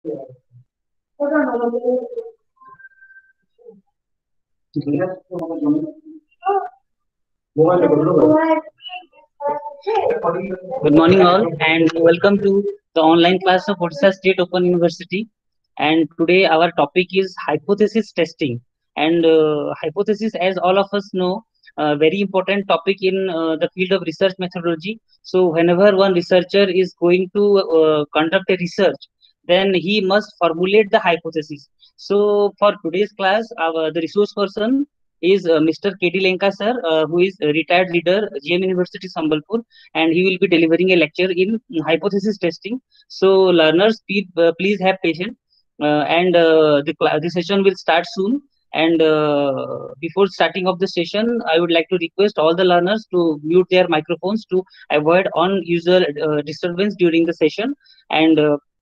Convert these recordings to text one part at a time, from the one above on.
Good morning, all, and welcome to the online class of Odisha State Open University. And today, our topic is hypothesis testing. And hypothesis, as all of us know, a very important topic in the field of research methodology. So, whenever one researcher is going to conduct a research, then he must formulate the hypothesis. So, for today's class, the resource person is Mr. K.D. Lenka sir, who is a retired leader, GM University Sambalpur, and he will be delivering a lecture in hypothesis testing. So learners, please have patience, and the session will start soon. And before starting of the session, I would like to request all the learners to mute their microphones to avoid unusual disturbance during the session, and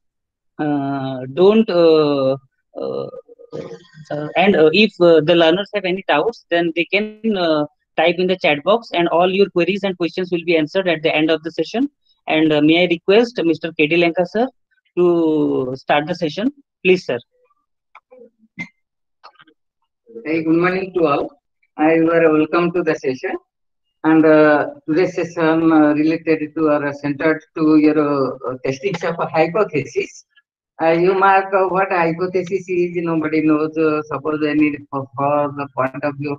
don't uh, and if the learners have any doubts, then they can type in the chat box, and all your queries and questions will be answered at the end of the session. And may I request Mr. KD Lenka sir to start the session, please sir. Hey, good morning to all. You are welcome to the session. And today's session related to or centered to your testing of a hypothesis. You mark what hypothesis is, nobody knows. Suppose any for the point of view of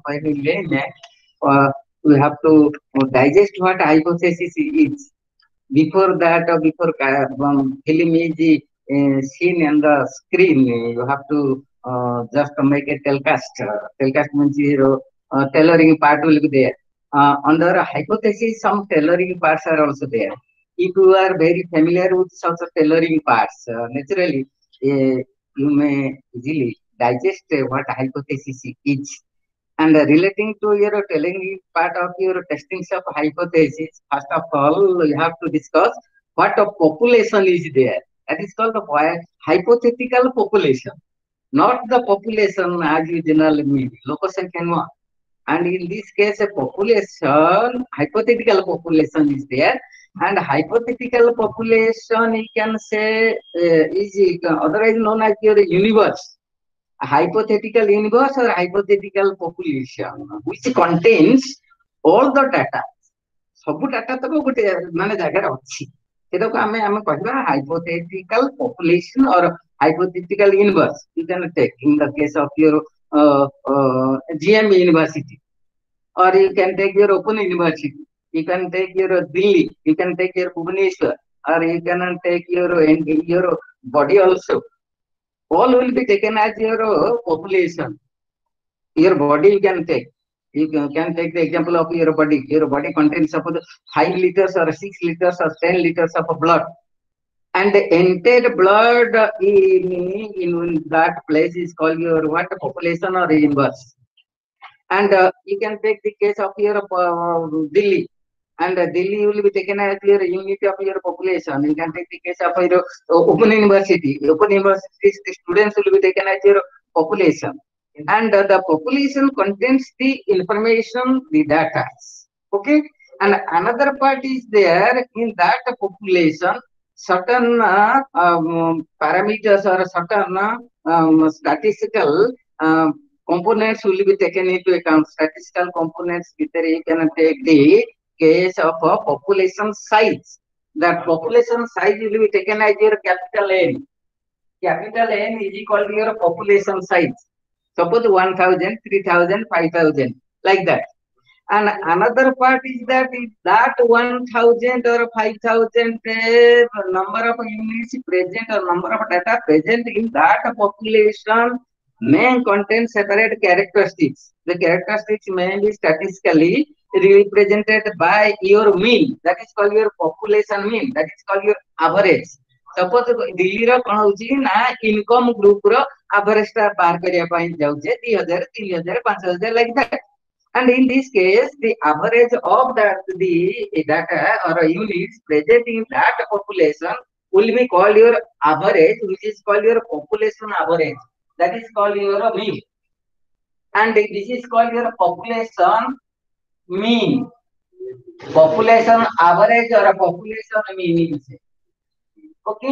we have to digest what hypothesis is. Before that, before film is seen on the screen, you have to just make a telecast. Telecast means tailoring part will be there. Under hypothesis, some tailoring parts are also there. If you are very familiar with such tailoring parts, naturally you may easily digest what hypothesis is. And relating to your telling part of your testing of hypothesis, first of all, you have to discuss what a population is there. That is called the hypothetical population, not the population as you generally mean, locus and and in this case, a population, hypothetical population is there, and hypothetical population, you can say, is otherwise known as your universe. A hypothetical universe or hypothetical population, which contains all the data. ସବୁ data ତକ ଗୋଟେ ମାନେ ଜାଗାରେ ଅଛି ସେଟାକୁ ଆମେ କହିବା hypothetical population or hypothetical universe. You can take in the case of your GM University, or you can take your Open University, you can take your Delhi, you can take your Bhubaneswar, or you can take your body also. All will be taken as your population. Your body you can take. You can take the example of your body. Your body contains suppose 5 liters or 6 liters or 10 liters of blood. And the entire blood in that place is called your what population or universe. And you can take the case of your Delhi. And Delhi will be taken as your unit of your population. You can take the case of your Open University. Open University, the students will be taken as your population. And the population contains the information, the data. Okay. And another part is there in that population, certain parameters or certain statistical components will be taken into account. Statistical components, you can take the case of a population size. That population size will be taken as your capital N. Capital N is equal to your population size. Suppose 1,000, 3,000, 5,000, like that. And another part is that if that 1,000 or 5,000 number of units present or number of data present in that population may contain separate characteristics. The characteristics may be statistically represented by your mean. That is called your population mean. That is called your average. Suppose Delhi ro kon hochi na income group ro average ta bar kariya pai jauje 2,000, 3,000, 5,000 like that. And in this case, the average of the data or units present in that population will be called your average, which is called your population average. That is called your mean. And this is called your population mean. Population average or a population mean. Okay.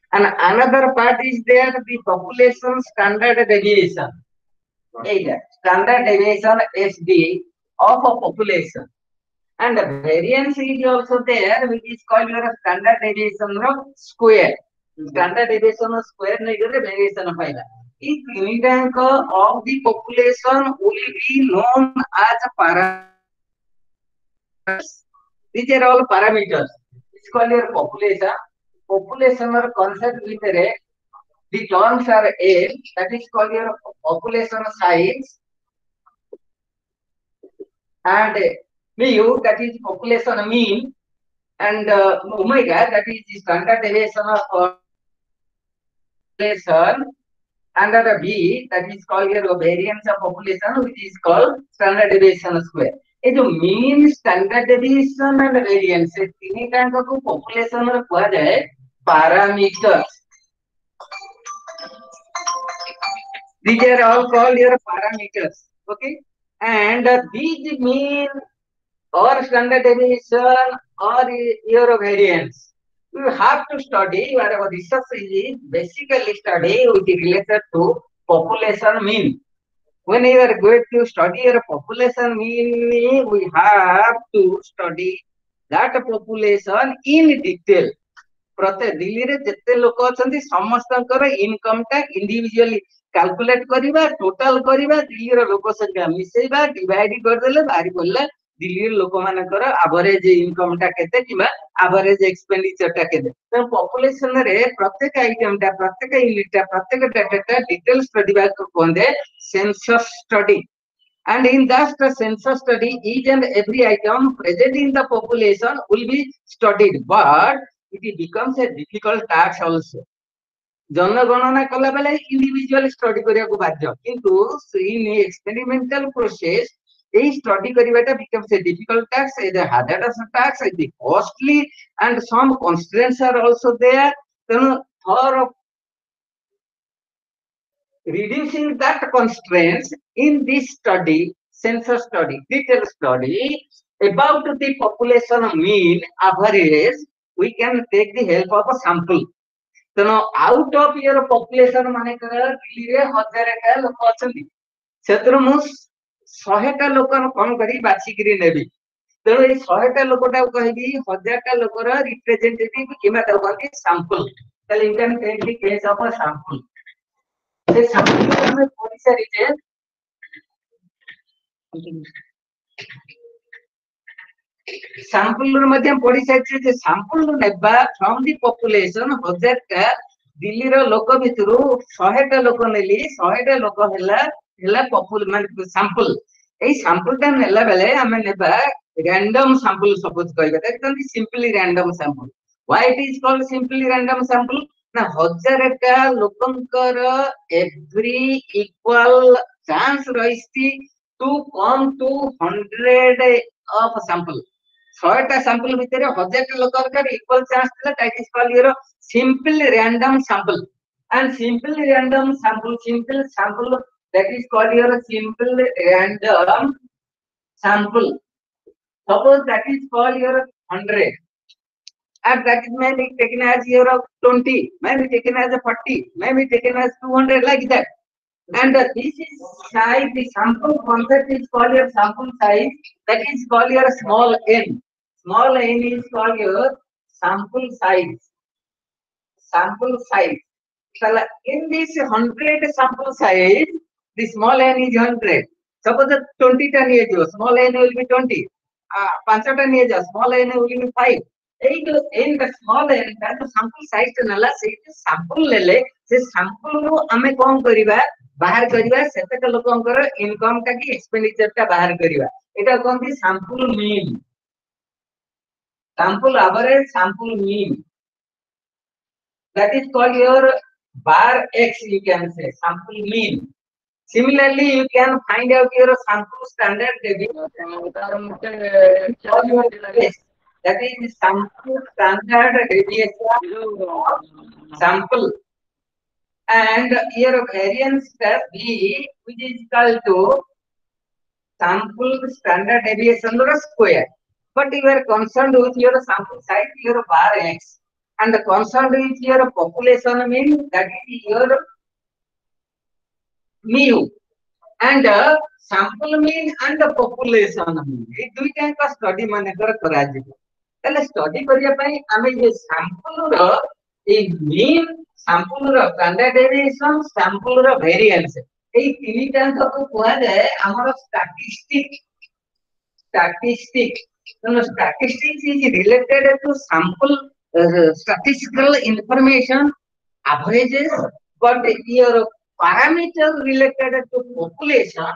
And another part is there the population standard deviation. Standard deviation SD of a population. And variance is also there, which is called your standard deviation of square. Standard deviation of square variation of this unit rank of the population will be known as parameters. These are all parameters. It's called your population. Population or concept with the terms are A, that is called your population size, and mu, that is population mean, and omega, that is the standard deviation of population, under the B, that is called your variance of population, which is called standard deviation square. ये जो mean, standard deviation and variance तीन time को population में कहा जाए parameters. These are all called your parameters. Okay, and these mean or standard deviation or your variance, you have to study. Your research is basically study which is related to population mean. When you are going to study your population mean, we have to study that population in detail. प्रत्येक दिल्ली रे जितने लोक अछंती समस्तकर income टा individually calculate करिबा, total करिबा, दिल्ली रो लोक संख्या मिसेइबा, डिवाइड कर देले बारी पड़ले दिल्ली रे लोक मानकर एवरेज इनकम टा केते किबा एवरेज एक्सपेंडिचर टा केते. तो पॉपुलेशन रे प्रत्येक आइटम टा, प्रत्येक यूनिट टा, प्रत्येक डाटा टा डिटेल स्टडी बा कोंदे census study. And in that census study, each and every item present in the population will be studied, but it becomes a difficult task also. जनगणना कला बेले इंडिविजुअल स्टडी करिया को बाध्य, किंतु इन एक्सपेरिमेंटल प्रोसेस ए स्टडी करिवाटा becomes a difficult task, a hazardous task, it is costly, and some constraints are also there. So for reducing that constraints in this study, census study, detailed study about the population mean average, we can take the help of a sample. So now out of your population मानेकर दिल्ली 1000 टा लोक अछंती, सेतरो मु 100 टा लोक कोन करी बाछि करी नेबी. तेणु ए 100 टा लोकटा कहबी 1000 टा लोकर रिप्रेजेंटेटिव किमा दबंती सैंपल. ताले you can take the case of a sample. से सैंपल में पड़ी सारी जे सैंपल मध्ये पड़ी सारी जे सैंपल नेबा फ्रॉम द पॉपुलेशन 1000 टा दिल्ली रो लोक भितरु 100 टा लोक नेली, 100 टा लोक हैला पॉपुल माने सैंपल. ए सैंपल टा नेला बेले हमें नेबा रैंडम सैंपल सपोज कहबा that is simply random sample. Why it is called simply random sample? ना 1000 टा लोकंकर एवरी इक्वल चांस रहिस्ती to come to 100 of sample. 100 टा सैंपल भितर 1000 टा लोकंकर इक्वल चांस थिला, that is called your simple random sample. And simple random sample that is called your simple random sample. Suppose that is called your 100, and that may be taken as your 20, may be taken as a 40, may be taken as 200, like that. And this is size, the sample concept is called your sample size, that is called your small n. Small n is called your sample size. Sample size. So in this 100 sample size, the small n is 100. Suppose 20 ta niye jo, small n will be 20. 5 ta niye jo, small n will be 5. In the small n, that sample size to nala, se sample lele, se sample ru ame kon kariba, bahar kariba, setaka lokankar income ta ki expenditure ta bahar kariba. Eta kon the sample mean. Sample average, sample mean. That is called your bar X, you can say, sample mean. Similarly, you can find out your sample standard deviation. That is sample standard deviation sample. And your variance step B, which is equal to sample standard deviation or square. But you are concerned with your sample size, your bar X. and concerned with your population mean, that is your mu, and sample mean and population mean. ये दुईटा का study मानकर करा जिवो तले study करिया पई आमे जे सैंपल रो ए मीन सैंपल रो स्टैंडर्ड डेविएशन सैंपल रो वेरिएंस ए तीनटा को कोआ जाए हमर statistics. So statistics is related to sample statistical information averages, but your parameter related to population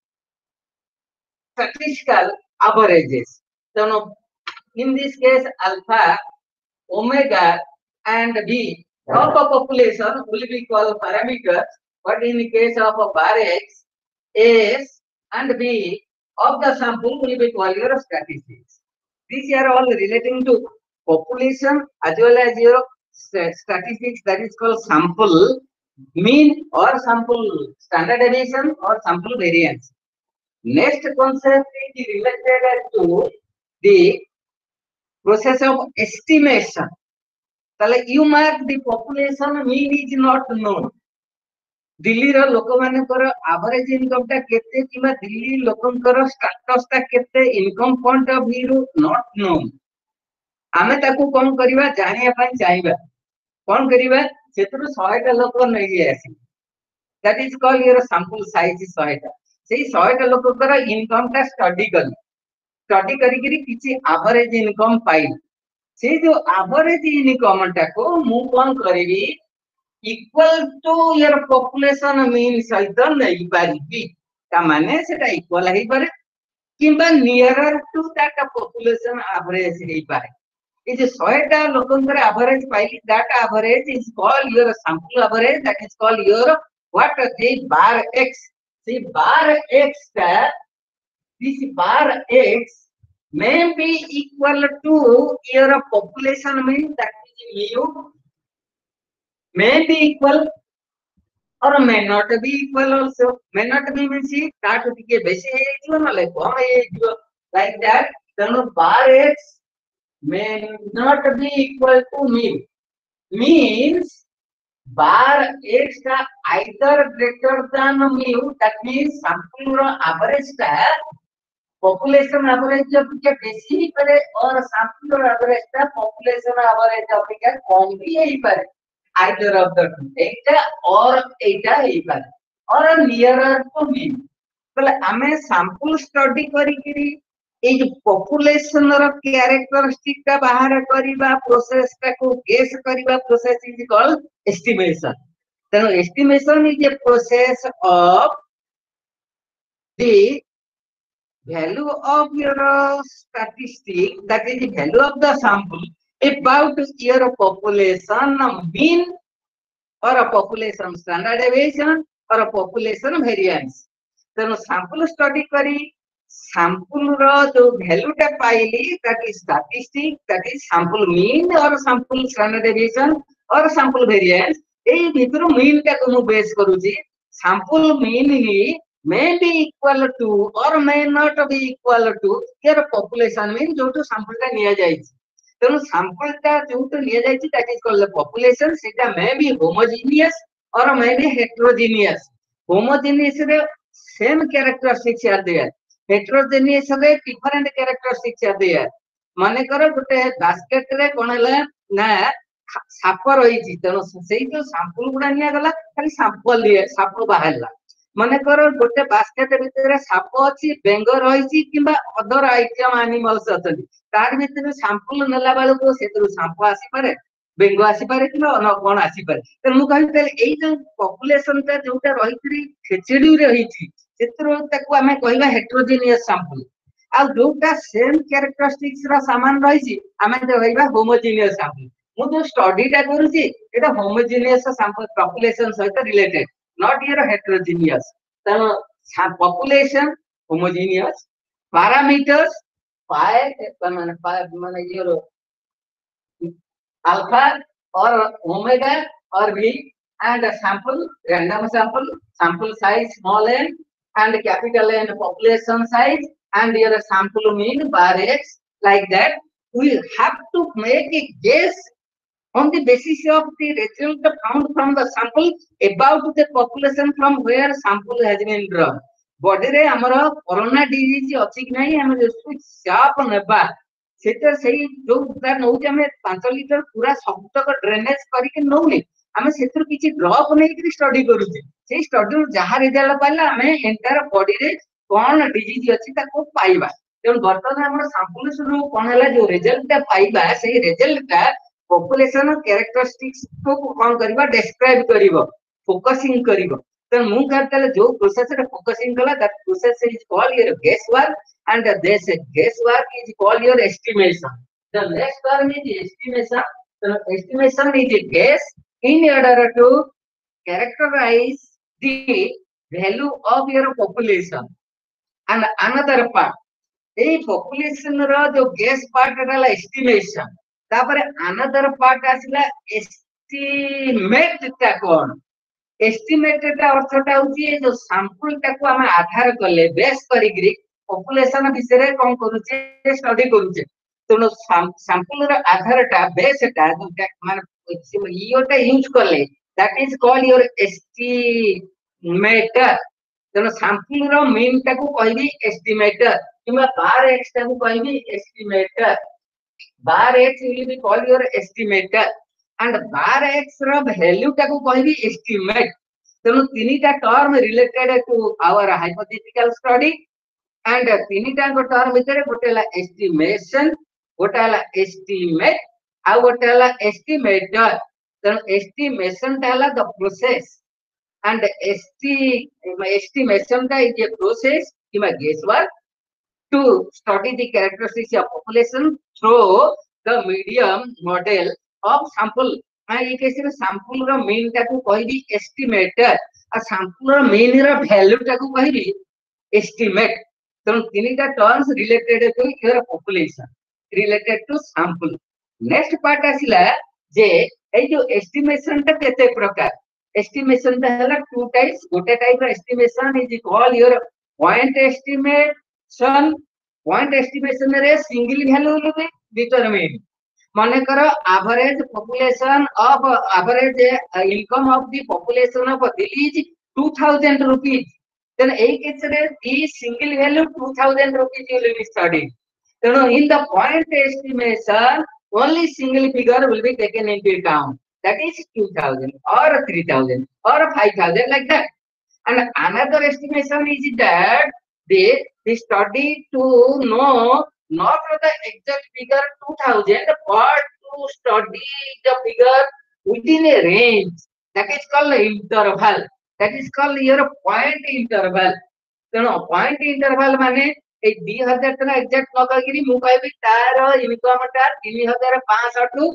statistical averages. So in this case, alpha, omega, and b of a population will be called parameters, but in the case of a bar x, s, and b of the sample will be called your statistics. These are all relating to population as well as your statistics, that is called sample mean or sample standard deviation or sample variance. Next concept is related to the process of estimation. You mark the population mean is not known. Delhi रो लोक मानकर average income टा केते किबा Delhi लोकंकर status टा केते income point of view not known आमे ताकू कोन करिवा जानिया पई चाहबा कोन करिवा सेतरु 100 टा लोक नै आसी that is called your sample size 100 टा सेही 100 टा लोककर इनकम टा स्टडी करी किछि एवरेज इनकम पाई से जो एवरेज इनकम टा को मु कोन करिवी equal to your population mean सहित नहीं पारिबी ता माने सेटा इक्वल है पारे किबा nearer to that population average है पारे इज 100 टा लोकंकर एवरेज पाइली that average is called your sample average that is called your what the bar x सी बार x का this bar x may be equal to your population mean that is mu may be equal or may not be equal also. May not be means that के बेसी है जो ना ले कम है जो like that then bar x may not be equal to mu means bar x का either greater than mu that means sample average का population average जब के बेसी ही करे और sample average का population average जब के कम भी है ही करे either of the two eta or eta equal or nearer to mean बोले हमें sample study करी करी ए जो population रो characteristic का बाहर करिबा process का को guess करिबा process is called estimation. Then estimation is a process of the value of your statistic, that is the value of the sample about your population mean or a population standard deviation or a population variance. So sample study kari sample ro jo value ta paili that is statistic, that is sample mean or sample standard deviation or sample variance. ei bhitru mean ta ko mu base karuji sample mean ni may be equal to or may not be equal to your population mean jo to sample ta niya jaichi. तेणु sample टा जो तो लिया जाय that is called population सेटा मे be homogeneous और may be heterogeneous homogeneous रे same characteristics are there heterogeneous रे डिफरेंट कैरेक्टरिस्टिक्स आर देयर माने करो गोटे बास्केट रे कोन हला ना साप रही छी तेणु सेही जो सैंपल गुडा निया गला खाली साप बाहरला माने करो गोटे बास्केट भीतर साप अछि बेंग रही छी किबा अदर आइटम एनिमल्स अछन तार भीतर सैंपल नेला बेल को सेतु साप आसी पारे बेंग आसी पारे किबा न कोन आसी पारे त मु कहि तले एई जो पॉपुलेशन ता जोटा रहित्री खेचडी रही छी सेतु ताको हमें कहबा हेटेरोजेनियस सैंपल आ जोटा सेम कैरेक्टरिस्टिक्स रा सामान रही छी हमें कहबा होमोजेनियस सैंपल मु जो स्टडी टा करू छी एटा होमोजेनियस सैंपल पॉपुलेशन सहित related not your heterogeneous. So population homogeneous, parameters pi your alpha or omega or b, and a sample random sample size small n and capital N population size, and your sample mean bar x like that. We have to make a guess on the basis of the result found from the sample about the population from where sample has been drawn. Body रे हमर corona disease अछि कि नहीं हम साफ नेबा shutter सही जो उतार नौ हमें 5 लीटर पूरा सब तक ड्रेनेज करके नौले हमें सेतर किछि ड्रॉप नहीं कि स्टडी करूचे से स्टडी जहा रिजल्ट पाइला हमें एंटायर बॉडी रे कोन डिजीज अछि ताको पाइबा तेन वर्तमान हमर सैंपल सुरु कोन हला जो रिजल्ट पाइबा से रिजल्ट population characteristics को कौन करिबा describe करिबो focusing करिबो तो मु कहतले जो process रे focusing कला that process is called your guesswork and this guesswork is called your estimation. The next term is estimation. So estimation is a guess in order to characterize the value of your population. And another part এই population ର जो guess part रहला estimation तापर another part आसिला estimate ता कोन estimate ता अर्थटा होची जो sample टाको हम आधार करले बेस करिग्री population विषय कोन करूचे स्टडी करूचे तो sample र आधारटा बेसटा माने इयोटा यूज करले that is called your estimator तेणु sample ର mean टाको कहबी estimator किबा bar x टाको कहबी estimator bar x will be called your estimator and bar x ର value टाको कहबी estimate तेणु तीनटा term related to our hypothetical study and तीनटा टर्म भितर गोटेला estimation गोटेला estimate आ गोटेला estimator तेणु estimation ता हला the process and estimation ता is a process किबा guesswork to study the characteristics of population through the medium model of sample. ये case रे sample रो mean टाको कहबी estimator आ sample रो mean रो value टाको कहबी estimate. तो तीनटा terms related to your population related to sample. Next part आसिला जे ए जो estimation ता केते प्रकार estimation ता हला two types गोटे type row estimation is called your point estimation point estimation रे single value will be determined माने करो average population of average income of the population of Delhi is 2000 rupees then a case रे the single value 2000 rupees will be studied then in the point estimation only single figure will be taken into account that is 2000 or 3000 or 5000 like that and another estimation is that they study to know not the exact figure 2000 but to study the figure within a range that is called interval that is called your point interval तेणु point interval माने ए 2000 तना exact न करगिरी मु कहबी तार income टा 3500 to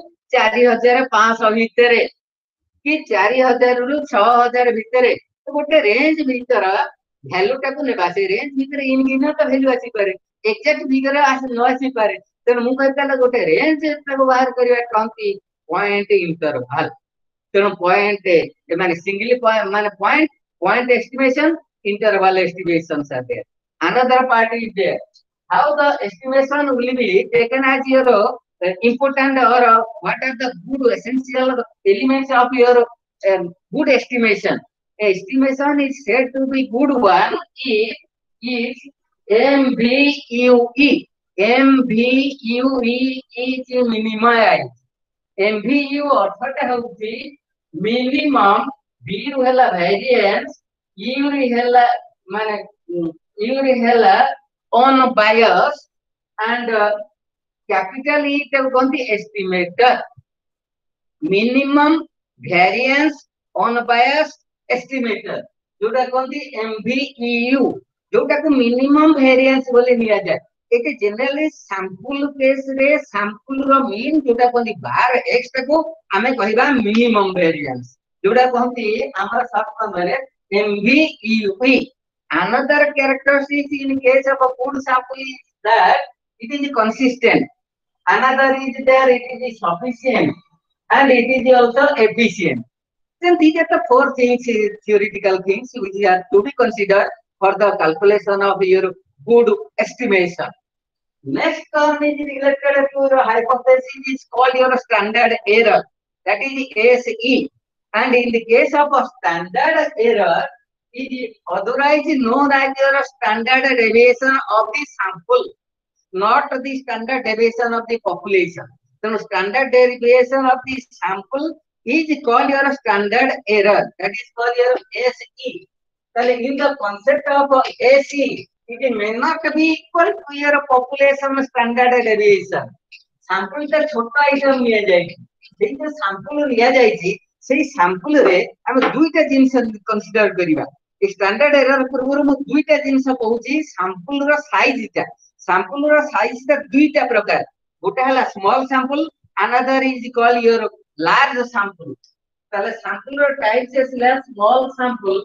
4500 भितरे कि 4000 रु 6000 भितरे तो गोटे रेंज भीतर वैल्यू टाको नेबा से रेंज भीतर इन गिनो तो वैल्यू आसी पारे एग्जैक्ट फिगर आसी न आसी पारे तेन मु कहता गोटे रेंज टाको बाहर करबा कांती पॉइंट इंटरवल तेन पॉइंट माने सिंगल पॉइंट माने point estimation interval estimations are there. Another part is there. How the estimation will be taken as your important or what are the good essential elements of your good estimation. Estimation is said to be good one if MVUE. MVUE is minimized. MVU अर्थात होउची minimum V ru hela variance Uri hella mane Uri hella on bias and capital E tel konti estimator minimum variance on bias estimator जोटा konti MVEU जोटा को minimum variance बोले निया जाए एक generally sample case रे सैंपल रो mean जोटा konti बार x को हमें कहिबा minimum variance जोटा कहती हमर short form MVEU. Another characteristic in case of a food sample is that it is consistent. Another is there it is sufficient and it is also efficient. Then these are the four things, theoretical things which are to be considered for the calculation of your good estimation. Next term is related to the hypothesis is called your standard error. that is ASE. And in the case of a standard error, it is otherwise known as your standard deviation of the sample, not the standard deviation of the population. So standard deviation of the sample is called your standard error. That is called your SE. So in the concept of SE, it may not be equal to your population standard deviation. Sample ଟା ଛୋଟ item ନିଆଯାଇଛି, ସେଇ ଯୋଉ sample ନିଆଯାଇଛି ସେଇ sample ରେ ଆମେ ଦୁଇଟା ଜିନିଷ କନସିଡର କରିବା। ଏ standard error ପୂର୍ବରୁ ମୁଁ ଦୁଇଟା ଜିନିଷ କହୁଛି। sample ର size ଟା, sample ର size ଟା ଦୁଇଟା ପ୍ରକାର, ଗୋଟେ ହେଲା small sample, another is called your large sample। ତାହେଲେ sample ର types ଆସିଲା small sample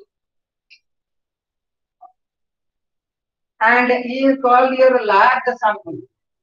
and is called your large sample।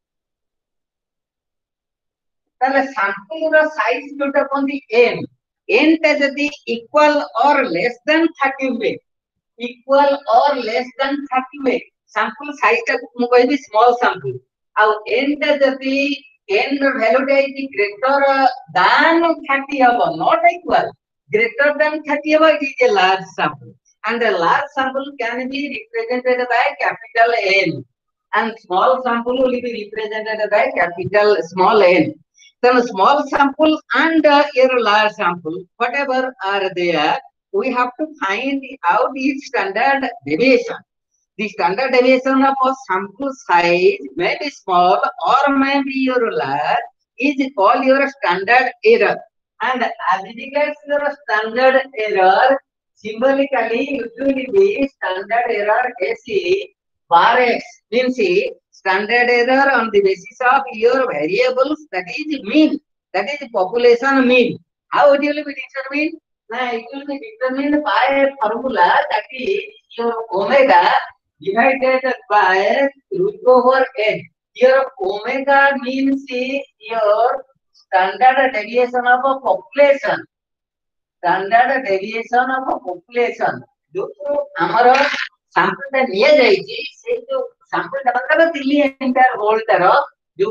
ତାହେଲେ sample ର size ଯୋଉଟା କହନ୍ତି n, n ଟା ଯଦି equal or less than 30 ହୁଏ, equal or less than 30 ହୁଏ, sample size ଟା ମୁଁ କହିବି small sample। ଆଉ n ଟା ଯଦି n ର value ଟା is greater than 30 ହବ, not equal, greater than 30 ହବ, it is a large sample। And a large sample can be represented by capital N, and small sample will be represented by capital small n। Then small sample and your large sample, whatever are there, we have to find out the standard deviation. The standard deviation of a sample size may be small or may be your large, is called your standard error. And as regards your standard error, symbolically it will be standard error SE bar X, means standard error on the basis of your variables, that is mean, that is population mean. How it will be determined? Now it will be determined by a formula, that is your omega divided by root over n. Your omega means your standard deviation of a population, standard deviation of a population। जो हमारा sample ଟା ନିଆଯାଇଛି, ସେ जो sample ଟା मतलब 3 entire whole ଟାର जो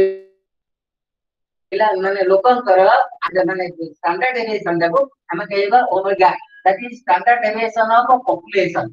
ପିଲା ମାନେ ଲୋକଙ୍କର ମାନେ standard deviation ଟାକୁ ଆମେ କହିବା omega, that is standard deviation of a population।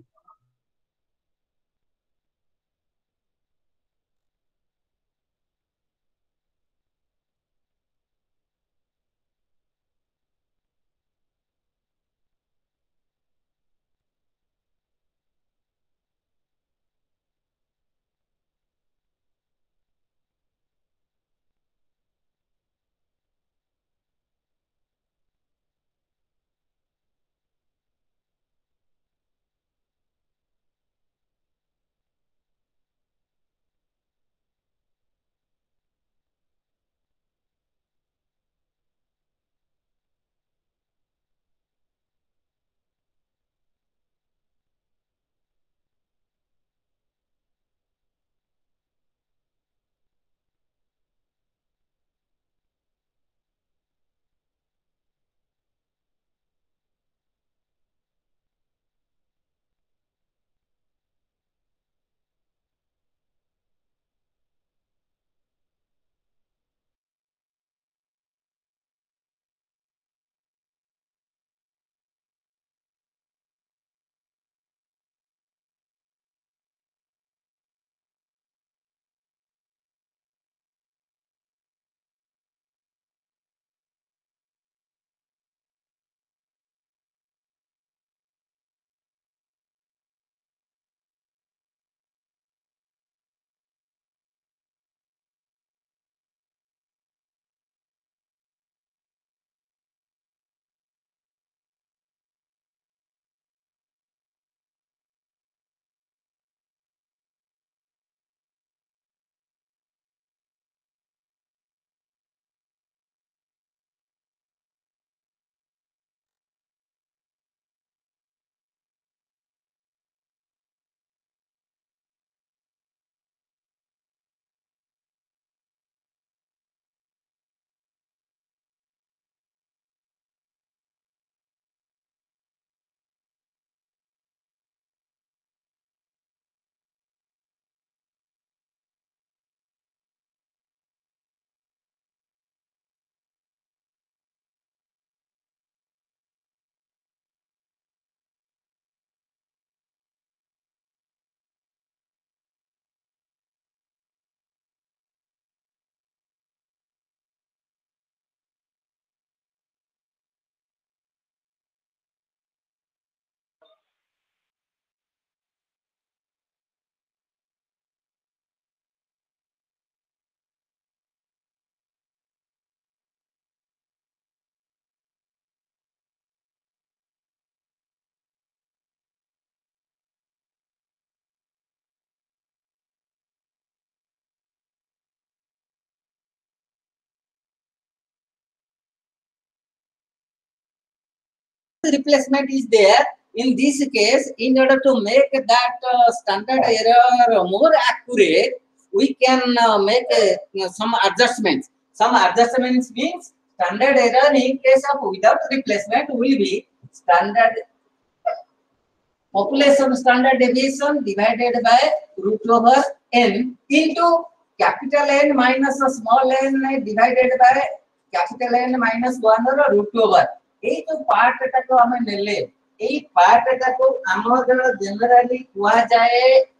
replacement is there. In this case, in order to make that standard error more accurate, we can make some adjustments. Some adjustments means standard error in case of without replacement will be standard population standard deviation divided by root over n into capital N minus a small n divided by capital N minus 1 or root over. ये जो part टाको हमें नेले ये part टाको हमर generally कुआ जाए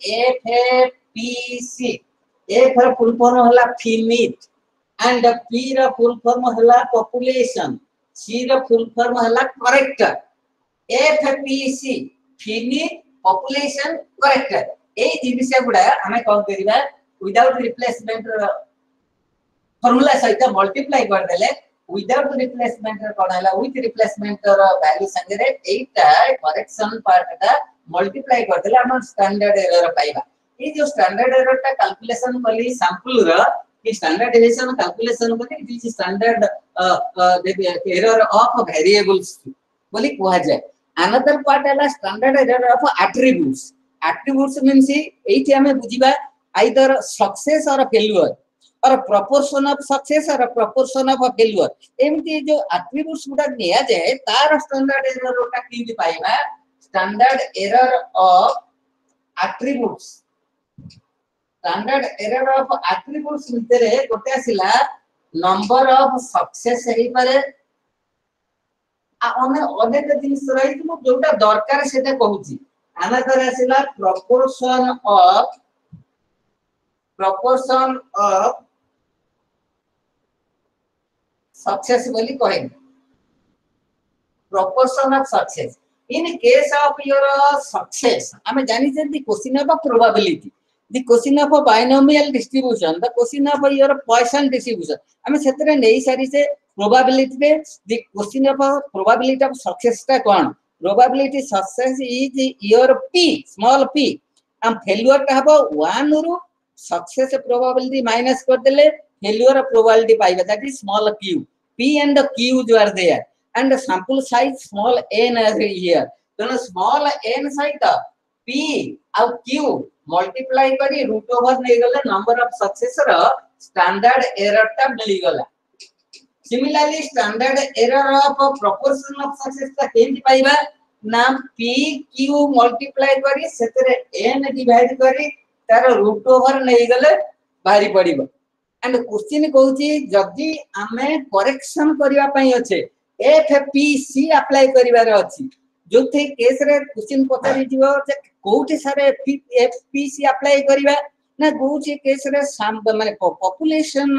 FPC F र फुल फॉर्म होला finite and P र फुल फॉर्म होला population C र फुल फॉर्म होला corrector FPC finite population corrector ए जिनिस गुडा हमें कौन करिबा विदाउट रिप्लेसमेंट फार्मूला सहित मल्टीप्लाई कर देले विदाउट रिप्लेसमेंट कोन हला विथ रिप्लेसमेंट र वैल्यू संगे रे एटा करेक्शन पार्ट टा मल्टीप्लाई कर देले हम स्टैंडर्ड एरर पाइबा ए जो स्टैंडर्ड एरर टा कैलकुलेशन कली सैंपल र कि स्टैंडर्ड डेविएशन कैलकुलेशन कली it is standard error of variables बोली कुआ जाय अनदर पार्ट हला standard error of attributes attributes means एठी हमें बुझिबा either success or failure or a proportion of success or a proportion of a failure एमती जो attributes गुडा निया जाए तार standard error रोटा की भी पाइबा standard error of attributes standard error of attributes भितरे गोटे आसिला number of success हेई पारे आ अनेक जिनिस रही तो जोटा दरकार सेटा कहूची अनदर आसिला proportion of success बोली कहे proportion of success in case of your success हमें जानी जे the question of probability the question of binomial distribution the question of your Poisson distribution हमें क्षेत्र नहीं सारी से probability पे the question of probability of success टा कौन probability success is your p small p and failure टा हबो 1 रू success probability minus कर देले failure probability पाइबा that is small q p and the q's are there and the sample size small n is here तो small n सहित p और q multiply करी root over नहीं गले number of success raw standard error टा मिली गला similarly standard error of proportion of success टा केंति पाइबा ना p q multiply करी सेतरे n divide करी तार रूट ओवर नहीं गले बाहरी पड़िबो एंड क्वेश्चन कहूची जदी हमें करेक्शन करिवा पई अछि एफपीसी अप्लाई करिवार अछि जोथे केस रे क्वेश्चन पचारि दियो जे कोठी सारे एफपीसी अप्लाई करिवा ना कोठी केस रे माने पॉपुलेशन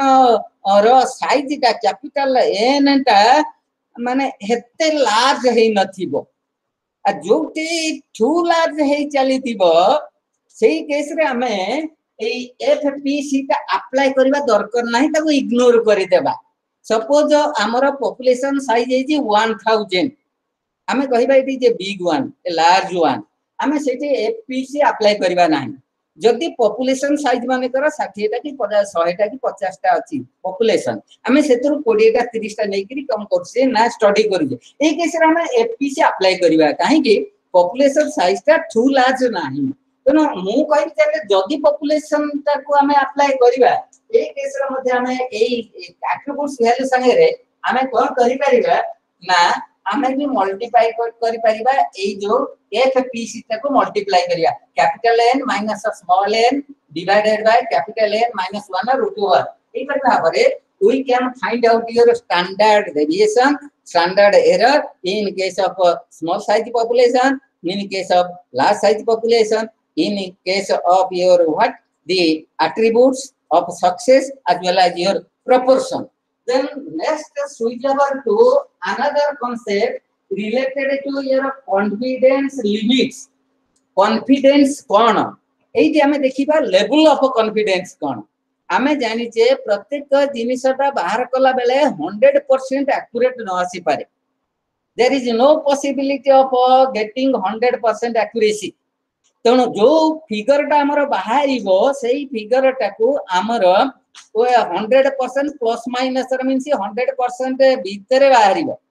रो साइज टा कैपिटल एन टा माने हेते लार्ज हेई नथिबो आ जोथे टू लार्ज हेई चलीतिबो सेही केस रे हमें ए एफपीसी ता अप्लाई करबा दरकार नाही ताको इग्नोर करि देबा सपोज हमर पॉपुलेशन साइज है जी 1000 हमें कहिबा इटी जे बिग वन ए लार्ज वन हमें सेठी एफपीसी अप्लाई करबा नाही जदी पॉपुलेशन साइज माने कर 60 टा की 50 100 टा की 50 टा अछि पॉपुलेशन हमें सेतरु 20 टा 30 टा नै करी कम करसे ना स्टडी करिजे ए केस रे हमें एफपीसी अप्लाई करबा काहे कि पॉपुलेशन साइज ता टू लार्ज नाही तो मु कहि जे जदी पॉपुलेशन ता को हमें अप्लाई करबा ए केस रे मध्ये हमें ए एट्रिब्यूट्स वैल्यू संगे रे हमें कोन करि परिबा ना हमें भी मल्टीप्लाई करि परिबा ए जो एफपीसी ता को मल्टीप्लाई करिया capital N minus small n divided by capital N minus 1 root over ए प्रकार भाबरे we can find out your standard deviation standard error in case of small size population in case of large size population in case of your what the attributes of success as well as your proportion then next switch over to another concept related to your confidence limits confidence कोन एठी हमें देखिबा level of confidence कोन हमें जानि जे प्रत्येक जिनिसटा बाहर कला बेले 100% accurate न आसी पारे there is no possibility of getting 100% accuracy तण जो फिगर टा हमर बाहारिबो सेही फिगर टाकू हमर 100% प्लस माइनस मींस 100% भीतर बाहारिबो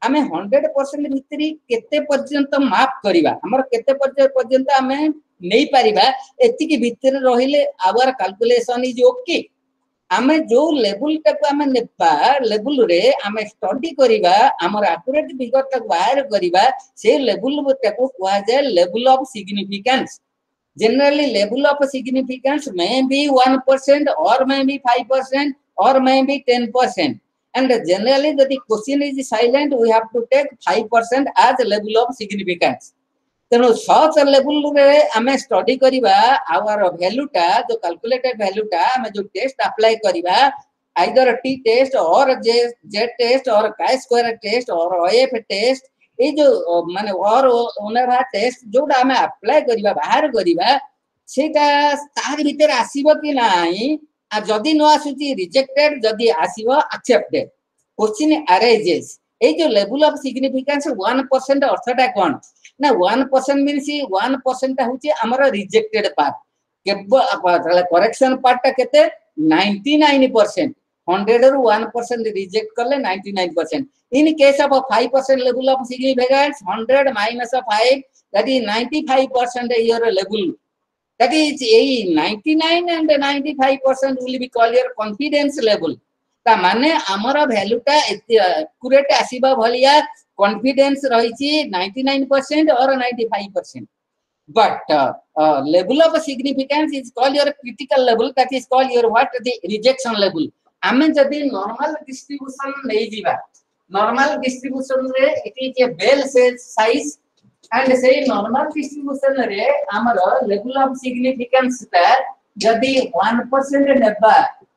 आमे 100% भितरी केते पर्यंत माप करिबा हमर केते पर्यंत आमे नै परिबा एतिकी भितर रहिले आवर कैलकुलेशन इज ओके आमे जो लेवल तक आमे नेबा लेवल रे आमे स्टडी करिबा हमर एक्यूरेट फिगर तक बाहर करिबा से लेवल तक कोआ जाय level of significance generally level of significance may be 1% or may be 5% or may be 10%. And generally the question is silent, we have to take 5% as level of significance. तेणु such level रे आमे study करिबा our value टा जो calculated value टा आमे जो test apply करिबा either t test or z test or chi-square test or if test ए जो माने और ओनर टेस्ट जोडा आमे अप्लाई करिबा बाहर करिबा सेटा तार भीतर आसीबो कि नाही आ जदी न आसुची रिजेक्टेड जदी आसीबो एक्सेप्टेड क्वेश्चन अराइजेस ए जो लेवल ऑफ सिग्निफिकेंस 1% अर्थटा कोन ना 1% मींस 1% ता होची हमर रिजेक्टेड पार्ट केबल करेक्शन पार्ट ता केते 99% 100 ରୁ 1% रिजेक्ट करले 99%. In case of a 5% level of significance, 100 minus of 5, that is 95% your level. That is a 99 and 95% will be called your confidence level. ता माने हमर वैल्यू टा एक्यूरेट आसीबा भलिया कॉन्फिडेंस रहिछि 99% or 95%. But level of significance is called your critical level, that is called your what the rejection level. आमे जदी normal distribution नै जीवा normal distribution रे it is a bell size and से normal distribution रे हमर level of significance ता जदी 1% नेबा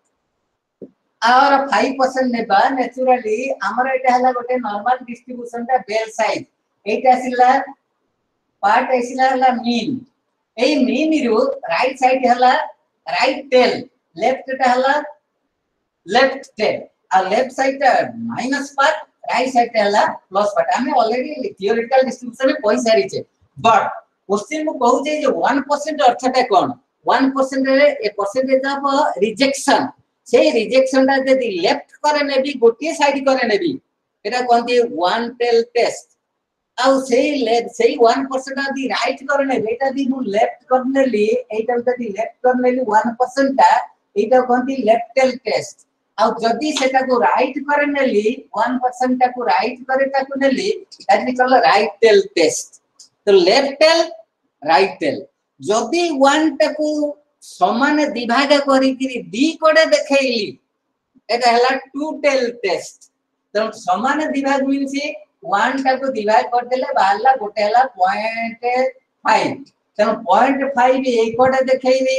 और 5% नेबा नेचुरली हमर एटा हला गोटे नॉर्मल डिस्ट्रीब्यूशन ता बेल साइज एटा सिला पार्ट एसिला हला मीन ए मीन रो राइट साइड हला राइट टेल लेफ्ट टा हला लेफ्ट टेल आ left side minus part right side हला प्लस पार्ट हमें ऑलरेडी थियोरेटिकल डिस्ट्रीब्यूशन में पढ़ी सारी छे बट क्वेश्चन को कहू जे 1% अर्थटा कोन 1% रे ए परसेंटेज ऑफ रिजेक्शन से रिजेक्शन ता यदि लेफ्ट करे नेबी गोटे साइड करे नेबी एटा कोनती वन टेल टेस्ट आ से 1% ऑफ दी राइट करे ने एटा दी मु लेफ्ट करनेली एटा यदि लेफ्ट करनेली 1% ता एटा कोनती लेफ्ट टेल टेस्ट आ जदी सेटा को राइट करे नेली 1% ता को राइट करे ता को नेली that is called right tail test तो लेफ्ट टेल राइट टेल जदी 1 ता को समान विभाग करी कि दी कोडे देखेइली एटा हला टू टेल टेस्ट तो समान विभाग मींस 1 ता को डिवाइड कर देले बाहरला गोटे हला 0.5 तो 0.5 ए कोडे देखेइली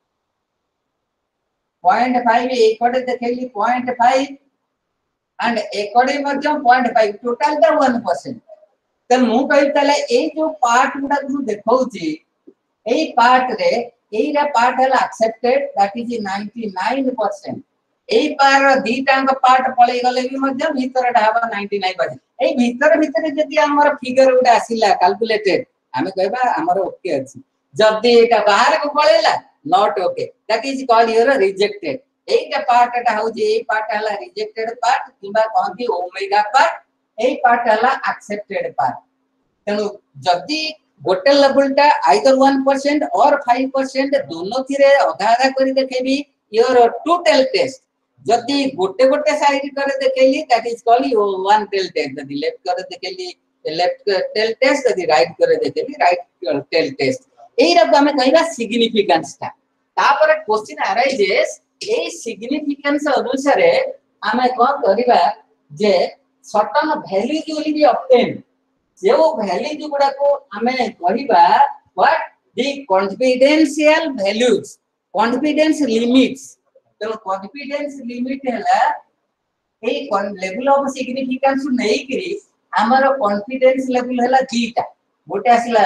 0.5 एकड़े देखेली 0.5 एंड एकड़े मध्य 0.5 टोटल द 1% त मु कहि तले ए जो पार्ट गुडा को देखौची ए पार्ट रे एरा पार्ट हला एक्सेप्टेड दैट इज 99% ए पार दीटांग पार्ट पळे गले भी मध्य भीतर ढाबा 99% ए भीतर भीतर जदी हमर फिगर गुडा आसीला कैलकुलेटेड हमें कहबा हमर ओके अछि जदी एटा बाहर को पळेला not okay that is called your rejected एटा पार्ट एटा हो जे ए पार्ट हला रिजेक्टेड पार्ट किबा कहंती ओमेगा पार्ट ए पार्ट हला एक्सेप्टेड पार्ट तनो जदी गोटे लेवल टा आइदर 1% और 5% दोनों थिरे आधा आधा करी देखेबी योर टू टेल टेस्ट जदी गोटे गोटे साइड करे देखेली that is called your one tail test जदी लेफ्ट करे देखेली लेफ्ट टेल टेस्ट जदी राइट करे देखेली राइट टेल टेस्ट एरा को हमें कहबा सिग्निफिकेंस था तापर क्वेश्चन अराइजेस ए सिग्निफिकेंस अनुसार हमें कोन करबा जे certain value will be obtain जो वैल्यू गुडा को हमें कहबा what the confidential values confidence limits तो कॉन्फिडेंस लिमिट हला ए लेवल ऑफ सिग्निफिकेंस नै करी हमर कॉन्फिडेंस लेवल हला दीटा गोटे आसीला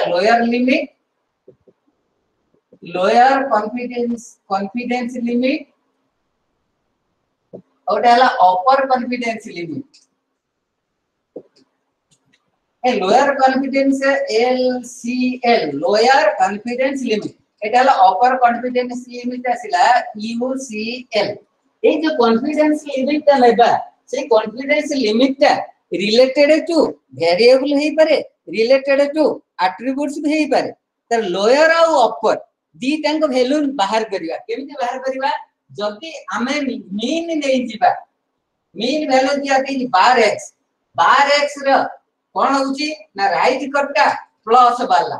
लोअर कॉन्फिडेंस लिमिट और डाला अपर कॉन्फिडेंस लिमिट ए lower confidence LCL lower confidence limit एटा अपर कॉन्फिडेंस लिमिट आसीला UCL ए जो कॉन्फिडेंस लिमिट ता लेबा से कॉन्फिडेंस लिमिट ता रिलेटेड टू वेरिएबल हे पारे रिलेटेड टू एट्रिब्यूट्स भी हे पारे तर लोअर और अपर दी टांग वैल्यू बाहर करिवा केमिति बाहर करिवा जदि हमें मीन नै जिबा मीन वैल्यू दिया कि बार x र कोन होची ना राइट करटा प्लस वाला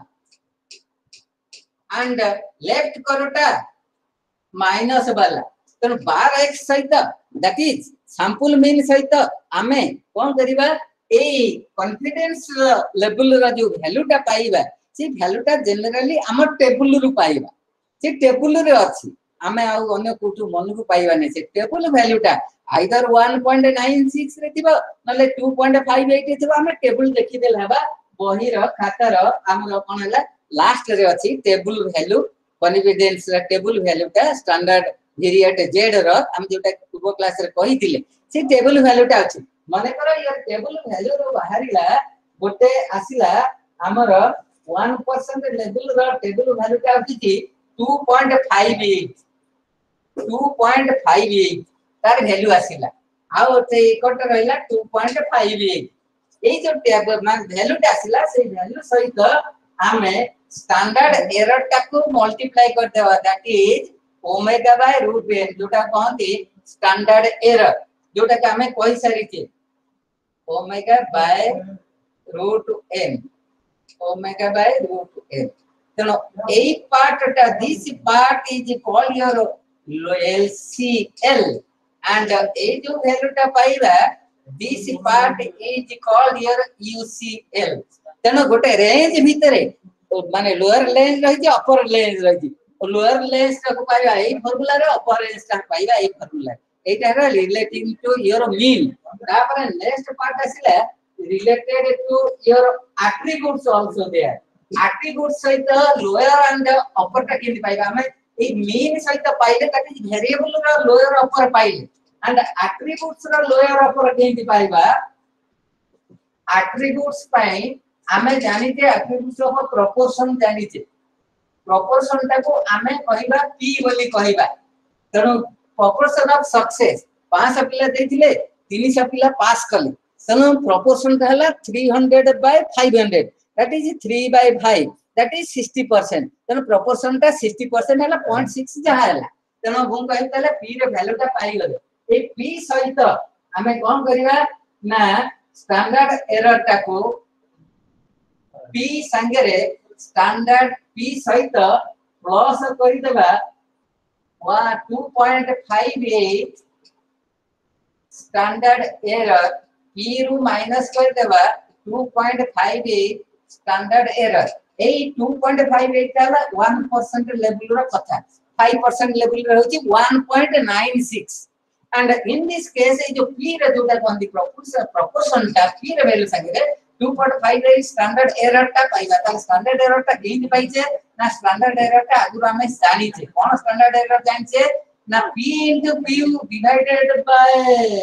एंड लेफ्ट करटा माइनस वाला तो बार x सहित दैट इज सैंपल मीन सहित आमे कोन करिवा ए कॉन्फिडेंस लेवल रा जो वैल्यूटा पाइबा से वैल्यूटा जनरली हम टेबल रु पाइबा से टेबल रे अछि आमे आ अन्य कोठु मन को पाइबा नै से टेबल वैल्यूटा आइदर 1.96 रे थिबा नले 2.58 रे थिबा आमे टेबल देखि देल हबा बही रो खाता रो हमर कोन हला लास्ट रे अछि टेबल वैल्यू कॉन्फिडेंस रा टेबल वैल्यूटा स्टैंडर्ड वेरिएट जेड रो हम जोटा पूर्व क्लास रे कहि दिले से टेबल वैल्यूटा अछि माने करो ये टेबल वैल्यू रो बाहरिला गोटे आसिला हमर 1% लेवल रो टेबल वैल्यूटा अछि 2.58 तार वैल्यू आसिला आ ते इकट रहला 2.58 एई जो टेबल मान वैल्यूटा आसिला से वैल्यू सहित हमें स्टैंडर्ड एरर टाको मल्टीप्लाई कर देवा that is omega by root n जोटा कहंती स्टैंडर्ड एरर जोटा कि हमें कहि सारी के omega by root n omega by root n तनो एई part this part is called your LCL and ए जो वैल्यूटा पाइबा this part is called your UCL तनो गोटे रेंज भीतरे माने लोअर रेंज रही अपर रेंज रही लोअर रेंज को पाइबा ए फार्मूला रे अपर रेंज ता पाइबा ए फार्मूला एटा रे रिलेटिंग टू योर मीन तापर नेक्स्ट पार्ट आसिला related to your attributes also there attributes सहित लोअर एंड अपर ता केंति पाइबा हमें ए मीन सहित पाइले ताकि वेरिएबल रो लोअर अपर पाइले एंड एट्रिब्यूट्स रो लोअर अपर केंति पाइबा एट्रिब्यूट्स पई हमें जानिते एट्रिब्यूट्स ऑफ प्रोपोर्शन जानिते प्रोपोर्शन ता को हमें कहबा p बोली कहबा तनो प्रोपोर्शन ऑफ सक्सेस 5 पिला देथिले 300 पिला पास कले तनो प्रोपोर्शन का हला 300 by 500 that is 3 by 5 that is 60% तनो प्रोपोर्शन ता 60% हला 0.6 जहा हला तनो भूम कहि तले p रे वैल्यू ता पाई गले ए p सहित हमें कोन करिवा ना स्टैंडर्ड एरर ता को p संगे स्टैंडर्ड p सहित प्लस करि देबा 2.58 स्टैंडर्ड एरर p रु माइनस कर देबा 2.58 स्टैंडर्ड एरर ए 2.58 ताला 1% लेवल रो कथा 5% लेवल रो होची 1.96 and in this case ए जो p रे जोटा कोंदी प्रोपोर्शन ता p रे वैल्यू संगे 2.5 स्टैंडर्ड एरर ता पाइबा ता स्टैंडर्ड एरर ता केन पाइछे ना स्टैंडर्ड एरर ता आगु हमें जानि छे कोन स्टैंडर्ड एरर जानि छे ना p * q divided by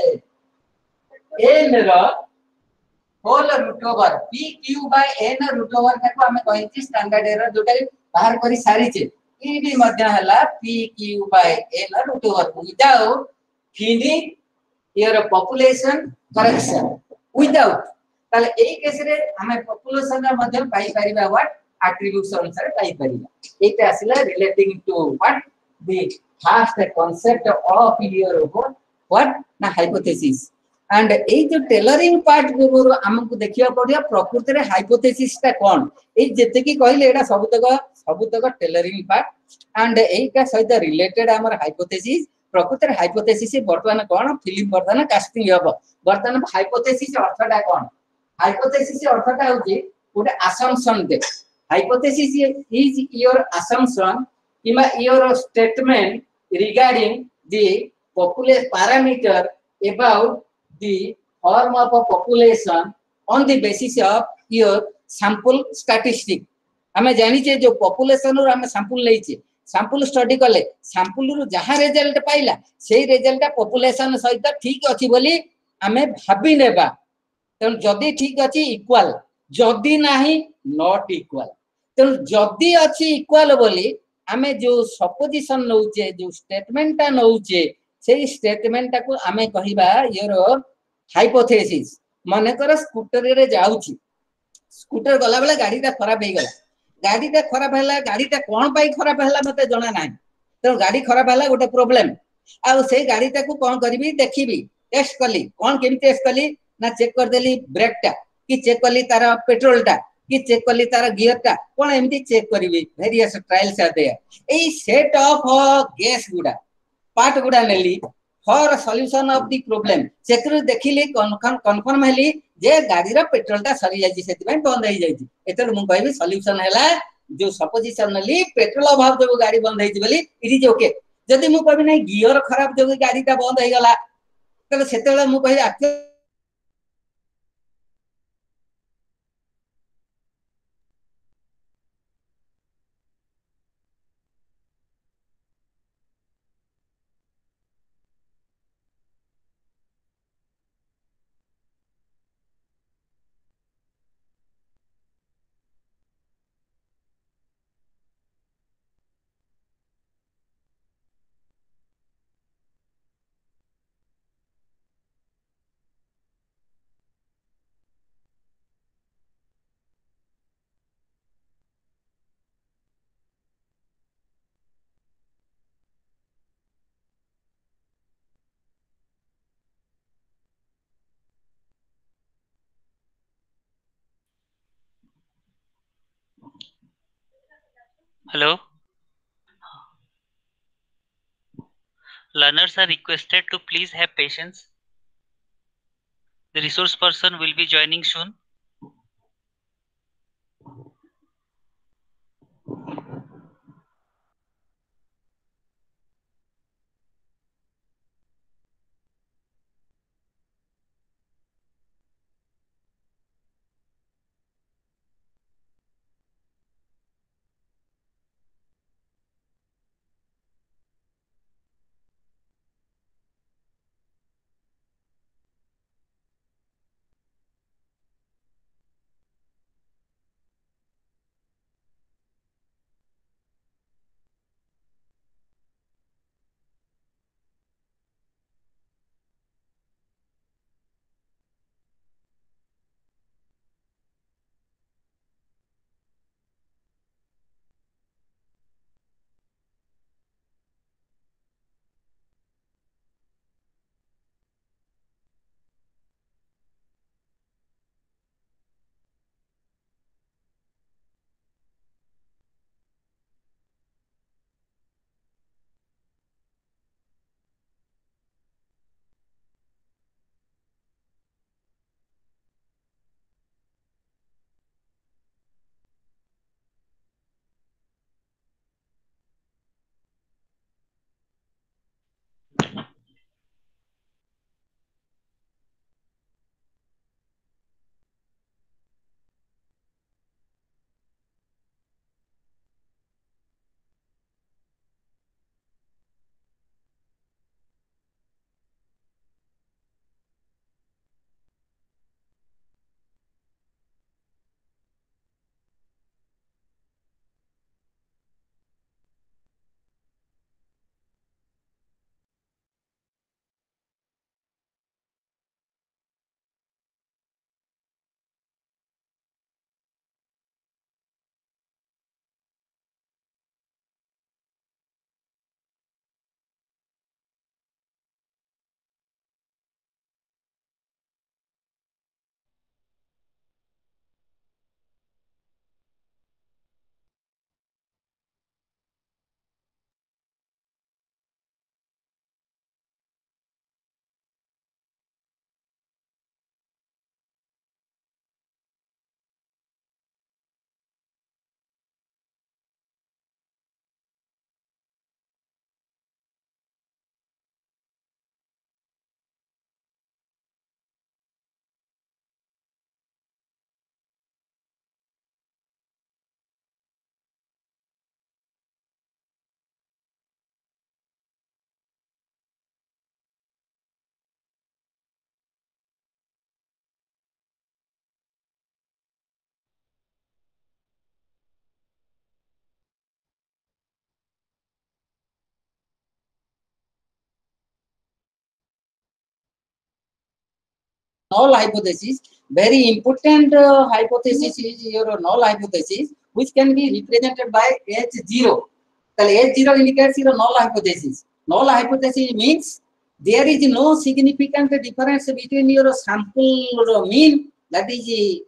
n रो whole root over p q by n root over को हमें कहि छी स्टैंडर्ड एरर जोटा बाहर करी सारी छे ई भी मध्य हला p q by n root over without finite your population correction without ताले एई केस रे हमें पॉपुलेशन रे मध्य पाई परिबा व्हाट एट्रिब्यूट्स अनुसार पाई परिबा एटा आसिला relating to what the first concept of your what ना हाइपोथेसिस एंड ए जो टेलरिंग पार्ट गुरु हमकु देखिया पड़िया प्रकृति रे हाइपोथेसिस ता कोन ए जते की कहले एटा सबुतक टेलरिंग पार्ट एंड एटा सहित रिलेटेड हमर हाइपोथेसिस प्रकृति रे हाइपोथेसिस वर्तमान कोन फिल्म वर्तमान कास्टिंग हबो वर्तमान हाइपोथेसिस अर्थटा कोन हाइपोथेसिस अर्थटा होची गोटे assumption the hypothesis is your assumption किमा your statement regarding the population parameter about the form of a population on the basis of your sample statistic हमें जानि छे जो population रो हम सैंपल लेइ छे सैंपल स्टडी कले सैंपल रो जहा रिजल्ट पाइला सेही रिजल्ट population सहित ठीक अछि बोली हमें भाबी नेबा तन जदी ठीक अछि इक्वल जदी नाही नॉट इक्वल तन जदी अछि इक्वल बोली हमें जो सपोजिशन नउचे जो स्टेटमेंट ता नउचे सेही स्टेटमेंट ता को हमें कहिबा योर हाइपोथेसिस ମନେକର ସ୍କୁଟରରେ ଯାଉଛି, ସ୍କୁଟର ଗଲାବେଳେ ଗାଡିଟା ଖରାପ ହେଇଗଲା, ଗାଡିଟା ଖରାପ ହେଲା, ଗାଡିଟା କଣ ପାଇଁ ଖରାପ ହେଲା ମତେ ଜଣା ନାହିଁ, ତେଣୁ ଗାଡି ଖରାପ ହେଲା ଗୋଟେ ପ୍ରୋବ୍ଲେମ। ଆଉ ସେଇ ଗାଡିଟାକୁ କଣ କରିବି, ଦେଖିବି, ଟେଷ୍ଟ କଲି। କଣ କେମିତି ଟେଷ୍ଟ କଲି ନା ଚେକ୍ କରିଦେଲି ବ୍ରେକଟା, କି ଚେକ୍ କଲି ତାର ପେଟ୍ରୋଲଟା, କି ଚେକ୍ କଲି ତାର ଗିୟରଟା, କଣ ଏମିତି ଚେକ୍ କରିବି। Various trials are there. ଏଇ ସେଟ୍ ଅଫ ଗେସ୍ ଗୁଡା, ପାର୍ଟ ଗୁଡା ନେଲି for solution of the problem. ସେଥିରୁ ଦେଖିଲି, କନଫର୍ମ ହେଲି ଯେ ଗାଡିର ପେଟ୍ରୋଲଟା ସରି ଯାଇଛି, ସେଥିପାଇଁ ବନ୍ଦ ହେଇଯାଇଛି। ଏତେବେଳେ ମୁଁ କହିବି ସଲ୍ୟୁସନ ହେଲା, ଯୋଉ ସପୋଜିସନ ନେଲି ପେଟ୍ରୋଲ ଅଭାବ ଯୋଗୁ ଗାଡି ବନ୍ଦ ହେଇଛି ବୋଲି, ଇଟ୍ ଇଜ ଓକେ। ଯଦି ମୁଁ କହିବି ନାଇଁ ଗିୟର ଖରାପ ଯୋଗୁ ଗାଡିଟା ବନ୍ଦ ହେଇଗଲା, ତେବେ ସେତେବେଳେ ମୁଁ କହିବି actually Hello. Learners are requested to please have patience. The resource person will be joining soon. null hypothesis. Very important hypothesis is your null hypothesis, which can be represented by H0. H0 indicates your null hypothesis. Null hypothesis means there is no significant difference between your sample mean, that is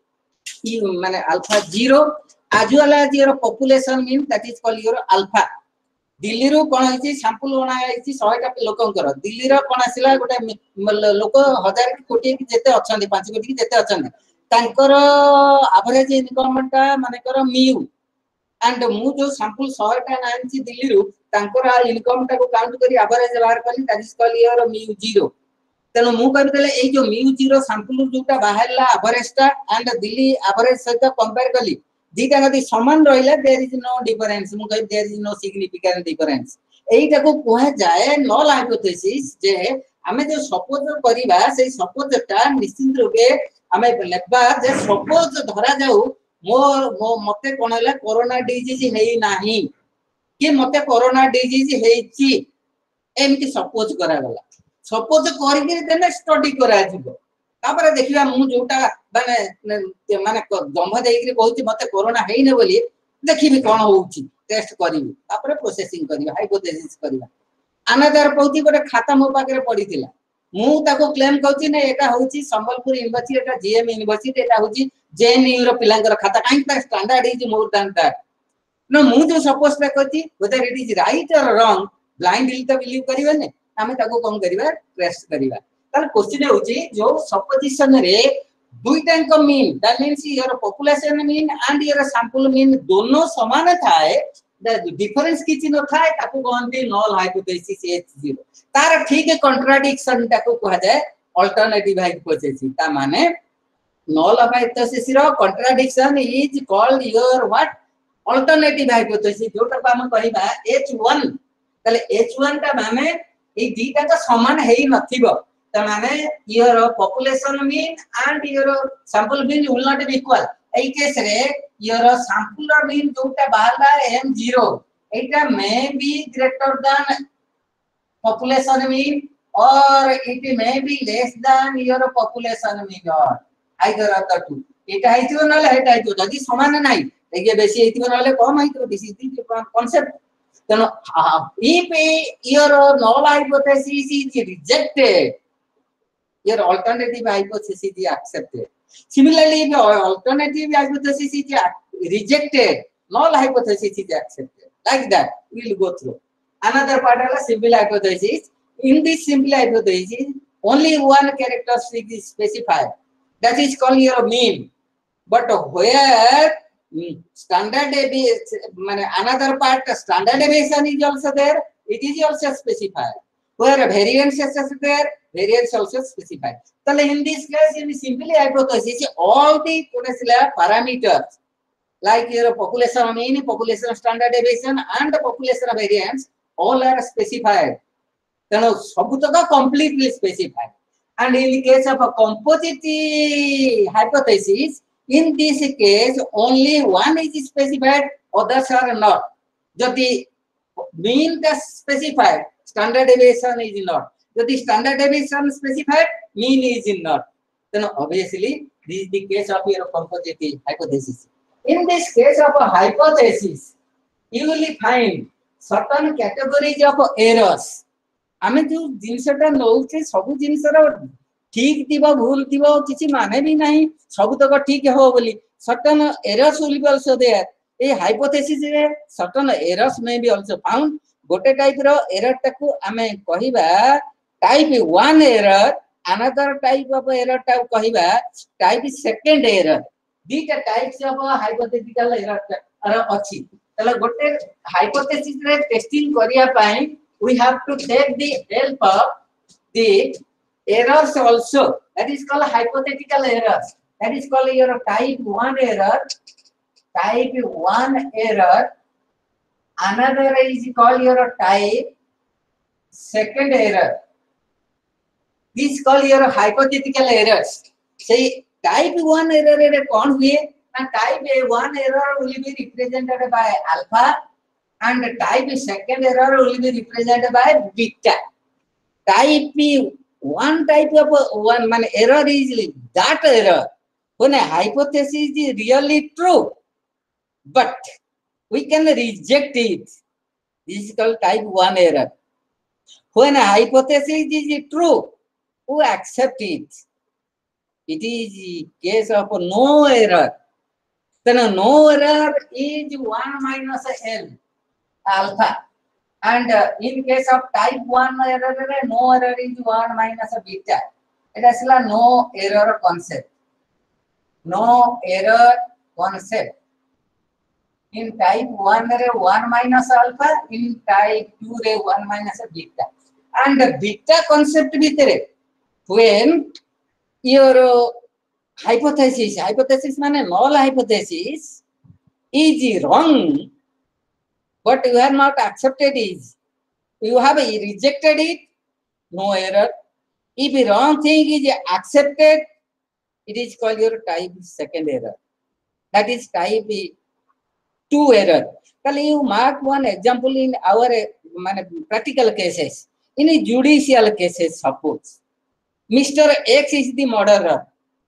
alpha 0, as well as your population mean, that is called your alpha. Delhi रो कोन होइछि sample बना आइछि 100 टा लोकंकर दिल्ली रो कोन आसिला गोटे लोक 1000 कोटी जेते अछन 5 कोटी जेते अछन तांकर एवरेज इनकम टा माने कर म्यू एंड मु जो सैंपल 100 टा आइछि दिल्ली रो तांकर इनकम टा को काउंट करी एवरेज बाहर कली that is called your mu 0 तेनो मु कहि देले ए जो म्यू 0 सैंपल जोटा बाहरला एवरेज टा एंड दिल्ली एवरेज सहित कंपेयर कली दीटा नदी समान रहिला देयर इज नो डिफरेंस मु कहि there is no significant difference एइटा को कोहा जाय नल हाइपोथेसिस जे हमें जो सपोज करिबा से सपोज टा निश्चित रूपे हमें लेखबा जे सपोज धरा जाऊ मो मते कोन हला कोरोना डिजीज हेई नाही कि मते कोरोना डिजीज हेइची एमति सपोज करा गला सपोज करि देने स्टडी करा जिवो तापर देखिबा मु जोटा माने माने दम्भ देइकरी कहूची मते कोरोना हेइ ने बोली देखिबी कोन होउची टेस्ट करिबी तापर प्रोसेसिंग करिबा हाइपोथेसिस करिबा अनदर कहूची गोटे खाता मो पाकरे पडितिला मु ताको क्लेम कहूची ने एटा होउची संबलपुर यूनिवर्सिटी एटा जीएम यूनिवर्सिटी एटा होउची जेएनयू रो पिलांकर खाता काई ता standard is more than that no मु जो सपोज ता कहूची whether it is right or wrong blindly to believe करिबा ने हमें ताको कोन करिबा टेस्ट करिबा ताल क्वेश्चन होउची जो सपोजिशन रे दुईटा को mean that means your population mean and your sample mean दोनों समान थाए द डिफरेंस किछि न थाए ताको कहंती नल हाइपोथेसिस H0 तार ठीक कॉन्ट्राडिक्शन ताको कहा जाय अल्टरनेटिव हाइपोथेसिस ता माने नल हाइपोथेसिस रो contradiction is called your what alternative hypothesis जोटा हम कहिबा H1 तले H1 ता माने ए दीटा का समान हेई नथिबो ता माने your population mean and your sample mean will not be equal ए केस रे योर सैंपल मीन जोटा बाहरला M0 एटा may be greater than population mean or it may be less than your population mean or either of the two eta haitho nale heta haitho jodi saman nai ege beshi haitho nale kom haitho this is the concept then if your null hypothesis is rejected your alternative hypothesis is accepted similarly if alternative hypothesis is rejected null hypothesis is accepted like that we will go through another part of the simple hypothesis. In this simple hypothesis, only one characteristic is specified. That is called your mean. But where standard deviation, another part, standard deviation is also there, it is also specified. Where variance is there, variance also specified. So in this case, in simple hypothesis, all the parameters like your population mean, population standard deviation, and the population variance all are specified. Then sabutaka completely specified. And in the case of a composite hypothesis, in this case only one is specified, others are not. If the mean is specified, standard deviation is not. If the standard deviation is specified, mean is not. Then obviously this is the case of your composite hypothesis. In this case of a hypothesis, you will find certain categories of errors. आमे जो जिनसटा नौचे सब जिनसरा ठीक दिबा भूल दिबा किछि माने भी नहीं सब तक ठीक हो बोली certain errors will be also there ए hypothesis रे certain errors may be also found गोटे टाइप रो एरर टाकू आमे कहिबा type 1 error another type of error टाकू कहिबा टाइप सेकंड एरर दीटा टाइप्स ऑफ हाइपोथेटिकल एरर अछि तले गोटे हाइपोथेसिस रे टेस्टिंग करिया पाई we have to take the help of the errors also. That is called hypothetical errors. That is called your type 1 error. Type 1 error. Another is called your type second error. This is called your hypothetical errors. Say type 1 error is कौन हुए? And type 1 error will be represented by alpha. And type second error will be represented by beta. Type one type of one error is that error when a hypothesis is really true, but we can reject it. This is called type 1 error. When a hypothesis is true, we accept it. It is case of no error. Then no error is 1 minus L alpha. And in case of type 1 error, no error is 1 minus beta. It is a no error concept. No error concept. In type 1 1 minus alpha, in type 2 1 minus beta. And the beta concept bhitere, when your hypothesis means null hypothesis is wrong, but you have not accepted it. You have rejected it, no error. If the wrong thing is accepted, it is called your type 2 error. That is type 2 error. You mark one example in our practical cases. In a judicial cases, suppose Mr. X is the murderer.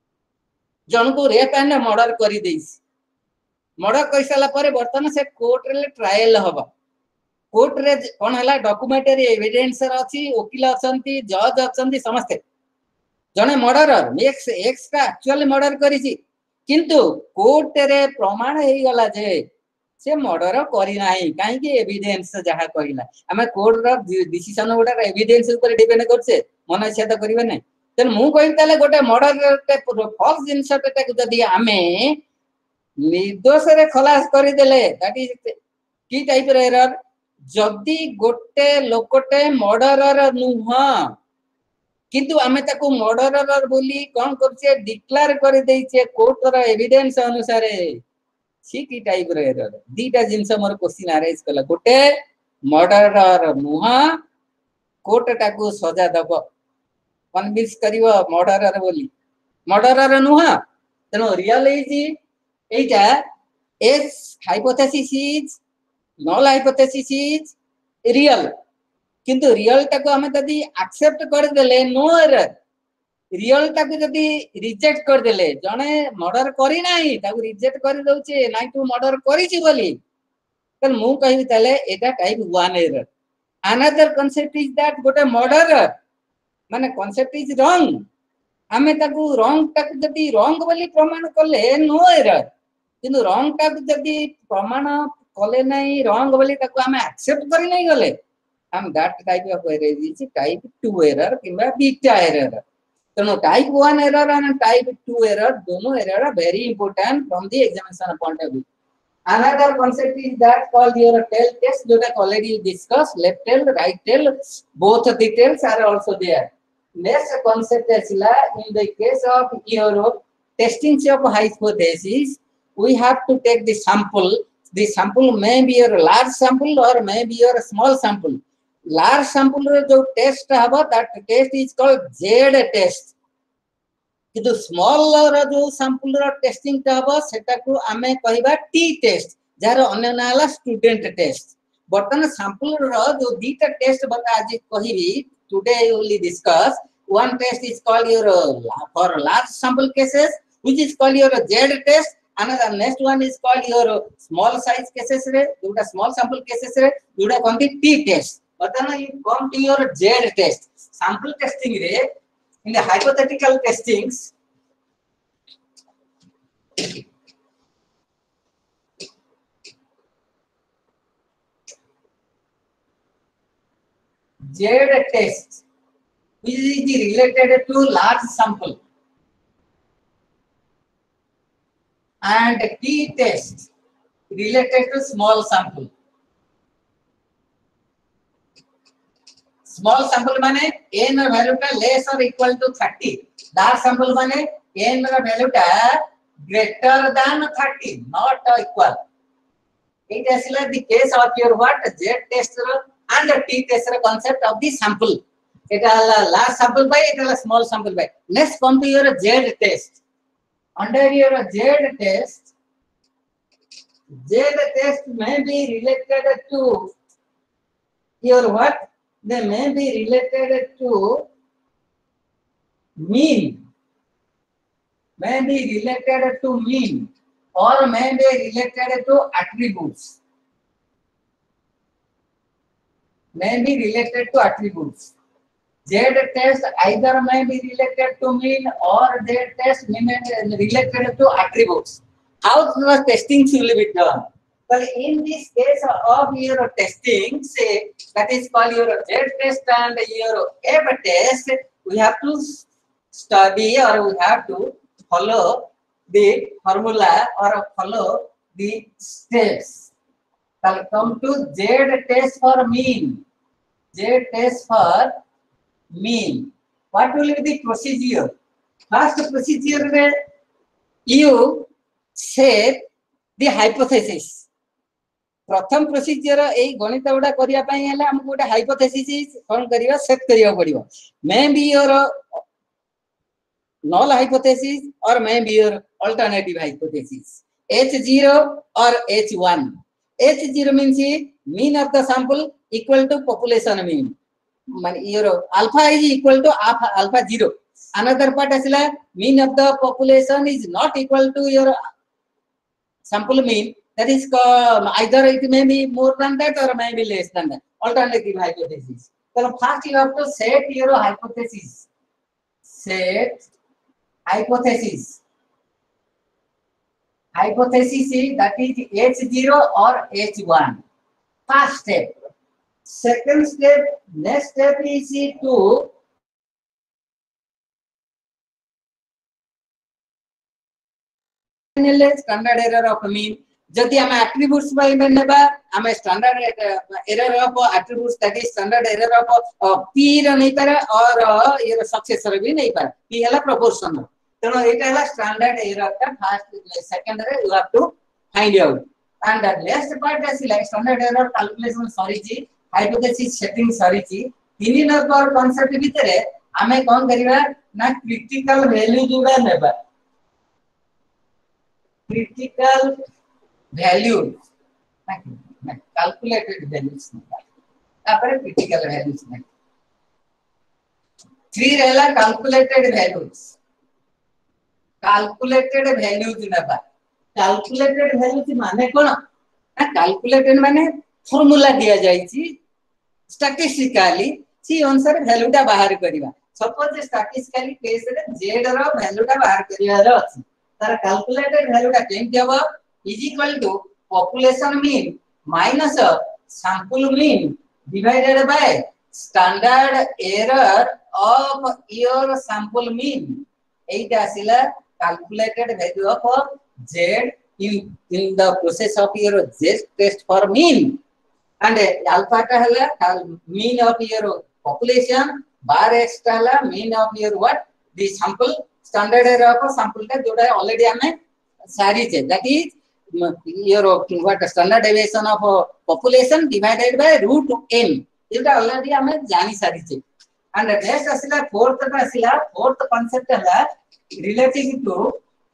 जनको rape and murder करी देइस murder कहि साला परे वर्तमान से court रे trial हबा कोर्ट रे कोन हला डॉक्यूमेंटरी एविडेंस अछि वकील अछंती जज अछंती समस्त जने मर्डरर एक्स का एक्चुअली मर्डर करिछि किंतु कोर्ट रे प्रमाण हेइ गला जे से मर्डर करी नाही काहे कि एविडेंस जहा कहिला हमें कोर्ट रो डिसीजन गोटा एविडेंस ऊपर डिपेंड करछे मन इच्छा त करिवे नै तेन मु कहि ताले गोटे मर्डर टे फॉल्स जिंसटे टे जदी आमे निर्दोष रे खलास करि देले दैट इज की टाइप रे एरर जदी गोटे लोकटे मर्डरर नुह किंतु आमे ताको मर्डरर बोली कोन करछे डिक्लेयर कर देइछे कोर्ट रो एविडेंस अनुसार सी की टाइप रे एरर दीटा जिंस मोर क्वेश्चन अरेज कला गोटे मर्डरर नुह कोर्ट ताको सजा दबो कन्विंस करिवो मर्डरर बोली मर्डरर नुह तनो रियल इज एटा एस hypothesis is null hypothesis is real किंतु रियल टाको हमें जदी एक्सेप्ट कर देले नो एरर रियल टाको जदी रिजेक्ट कर देले जने मर्डर करी नाही ताको रिजेक्ट कर दउचे नाइ तू मर्डर करिछि बोली तन मु कहि तले एटा type 1 error another concept is that गोटे मर्डरर माने कांसेप्ट इज रॉन्ग हमें ताको रॉन्ग टाको जदी रॉन्ग बोली प्रमाण करले नो एरर किंतु रॉन्ग टाको जदी प्रमाण कले नहीं रॉन्ग बोली ताको हमें एक्सेप्ट करी नहीं गले हम that type of error is type 2 error किबा बीटा एरर तनो type 1 error and type 2 error दोनों error are very important from the examination point of view another concept is that called your tail test जो that already discussed left tail right tail both the tails are also there next concept is in the case of your testing of hypothesis we have to take the sample. The sample may be your large sample or may be your small sample. Large sample रे जो test हबा that test is called Z test. किंतु small रा जो sample रा testing का हबा सेटा को आमे कहिबा T test जार अन्य नाला student test. बर्तन sample रा जो दीटा test बता आज कहिबी today I will discuss. One test is called your for large sample cases which is called your Z test. Another next one is called your small size cases re duda small sample cases re duda konti T test but now you come to your Z test sample testing re in the hypothetical testings Z test which is related to large sample and T test related to small sample. Small sample माने n value टा less or equal to 30. Large sample माने n value टा greater than 30, not equal. It is like the case of your what Z test and the T test concept of the sample. It is large sample by it is small sample by. Let's come to your Z test. Under your Z test may be related to your what? They may be related to mean may be related to mean or may be related to attributes. May be related to attributes. Z test either may be related to mean or Z test may be related to attributes. How the testing should be done? Well, in this case of your testing, say that is called your Z test and your F test, we have to study or we have to follow the formula or follow the steps. Come to Z test for mean. Z test for mean. What will be the procedure? First procedure, you set the hypothesis. प्रथम procedure ए गणित गुडा करिया पई हले हमको गोटे hypothesis कोन करिवा सेट करिया पड़िबो may be your null hypothesis or may be your alternative hypothesis H0 or H1. H0 means mean of the sample equal to population mean. Your alpha is equal to alpha 0. Another part is mean of the population is not equal to your sample mean. That is either it may be more than that or may be less than that. Alternative hypothesis. So first you have to set your hypothesis. Set hypothesis. Hypothesis is that is H0 or H1. First step. Second step, next step is to standard error of mean. जदि हम attributes by नेबा हम standard error of attributes that is standard error of p र नहीं पारे और ये successor भी नहीं पारे p हला proportional तेनो एटा हला standard error का first second रे you have to find out and the last part is like standard error calculation sorry जी hypothesis setting सॉरी जी तीन नंबर concept भितरे हमें कोन करिवा ना critical value जोडा नेबा critical values, calculated values, critical values. 3 रहला calculated values. Calculated values नबा. Calculated values माने कौन? ना calculated माने formula दिया जाई ची statistically सी अनुसार value टा बाहर करिवा. Suppose statistically case रे z रो value टा बाहर करिवा रो अछि. तार calculated value टा केमति हबो is equal to population mean minus sample mean divided by standard error of your sample mean. Eita asila calculated value of z in the process of your z test for mean and alpha ta hala mean of your population bar x ta hala mean of your what the sample standard error of sample ta joda already hame sari che that is your what standard deviation of population divided by root n. This already हमें जानी सारी चीज. And next असला fourth का असला fourth concept है relating to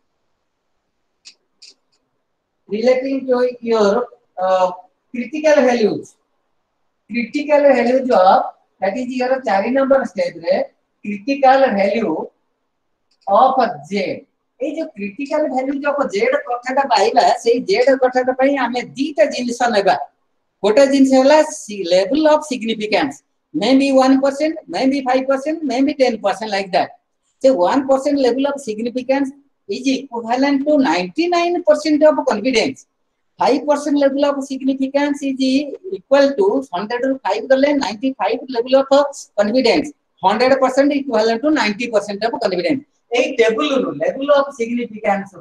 your critical values. Critical values of that is your 4 number step रे critical value of z. ए जो क्रिटिकल वैल्यू जो जेड कथाटा पाइबा से जेड कथाटा पई हमें दीटा जिंस नेबा गोटे जिंस होला level of significance may be 1% may be 5% may be 10% like that so 1% level of significance is equivalent to 99% of confidence 5% level of significance is equal to 100 to 5 gale 95 level of confidence 100% equivalent to 90% of confidence. A table level of significance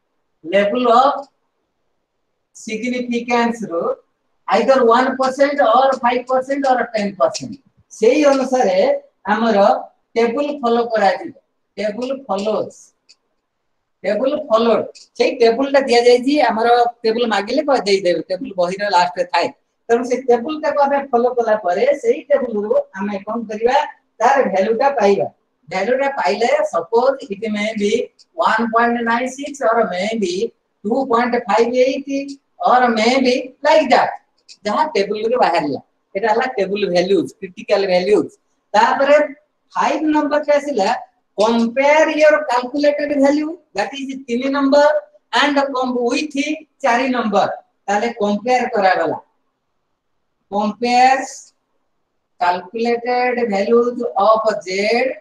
either 1% or 5% or 10%. Say अनुसारे हमारा table follow करा जी table follows table followed से table टा दिया जाए जी हमारा table मागिले को दे दे table बही रा last रे थाई तब से table टा को हमें follow कला परे सही table रो हमें कौन करिवा तार value टा पाइबा value टा पाइले suppose it may be 1.96 or may be 2.58 or may be like that जहाँ table रे बाहर ला एटा ला table values critical values तापर 5 number कैसे ला compare your calculated value that is 3 number and with 4 number ताले compare करा गला compares calculated values of z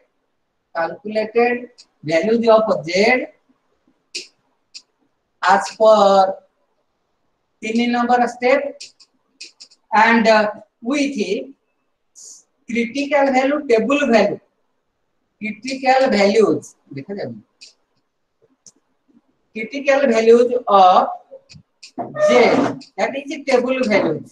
as per 3 number step and with critical value table value critical values देखा जाए critical values of z that is table values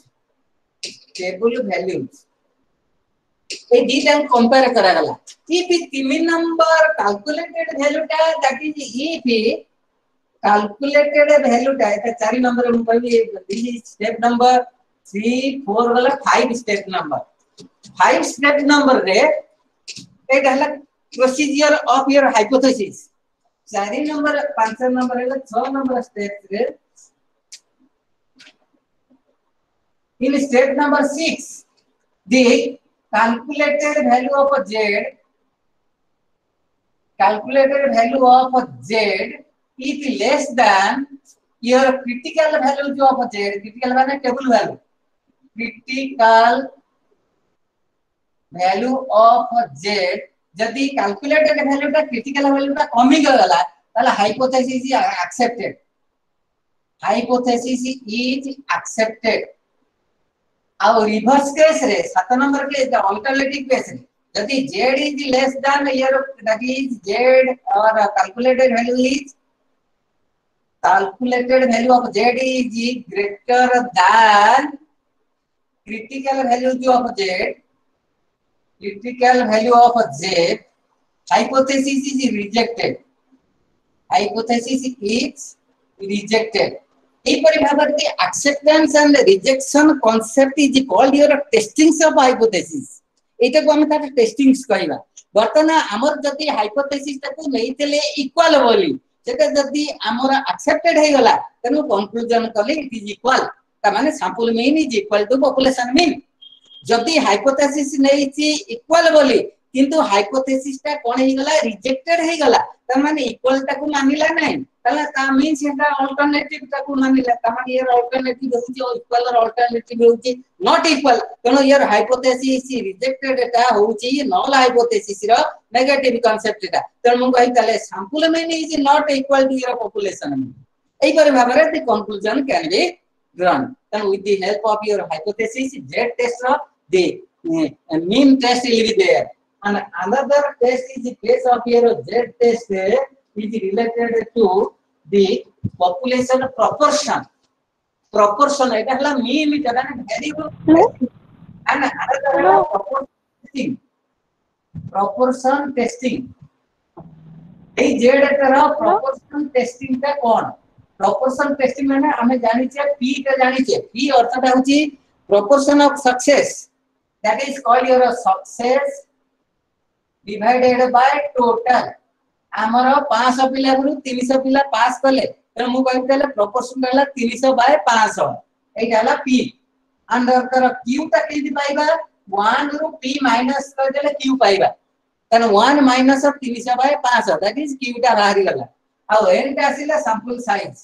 ए दीटा compare करा गला if 3 number calculated value टा that is if calculated value टा eta 4 number हम कहबी this is step number 3 4 वाला 5 step number 5 step number रे एटा हला procedure of your hypothesis 4 number 5 number है 6 number step रे in step number 6 the calculated value of z is less than your critical value of z critical माने table value critical value of z यदि calculated value टा critical value टा कमी गला ताला hypothesis is accepted और reverse case रे 7 number के अल्टरनेटिव केस रे यदि z is less than your that is z or calculated value of z is greater than critical value of z hypothesis is rejected एपरि भाबति acceptance and rejection concept is called your testings of hypothesis एटा को हम तार testings कहबा बर्तन हमर जति हाइपोथेसिस ताको नैतेले इक्वल बोली सेटा जति हमर एक्सेप्टेड हे गला तनो कंक्लूजन कले इट इज इक्वल ता माने sample mean is equal to population mean जति हाइपोथेसिस नैछि इक्वल बोली किंतु हाइपोथेसिस ता कोन हे गला रिजेक्टेड हे गला ता माने इक्वल ताको मानिला नै ताला ता मीन्स एटा अल्टरनेटिव ताको मानिला ता माने यार अल्टरनेटिव होउची इक्वल और अल्टरनेटिव होउची नॉट इक्वल तनो यार हाइपोथेसिस रिजेक्टेड एटा होउची नॉल हाइपोथेसिस रो नेगेटिव कांसेप्ट एटा तनो मु कहि ताले sample mean is not equal to your population एई पर भाबरे the conclusion can be drawn तनो with the help of your hypothesis z test रो the mean test will be there and another test is the case of your z test is related to the population proportion eta hla mean jana variable and another proportion testing ei z रा proportion testing ta kon proportion testing माने हमें जानि छे p के जानि छे p अर्थ ता होची proportion of success that is called your success divided by total हमर 500 पिला गुरु 300 पिला पास करले त मु कहतले प्रोपोर्शन रहला 300 बाय 500 एटा हला p अंडर कर q ता केति पाइबा 1 गुरु p माइनस कर देले q पाइबा तन 1 minus of 300 by 500 that is q टा बाहरी गला आ एटा आसीला सैंपल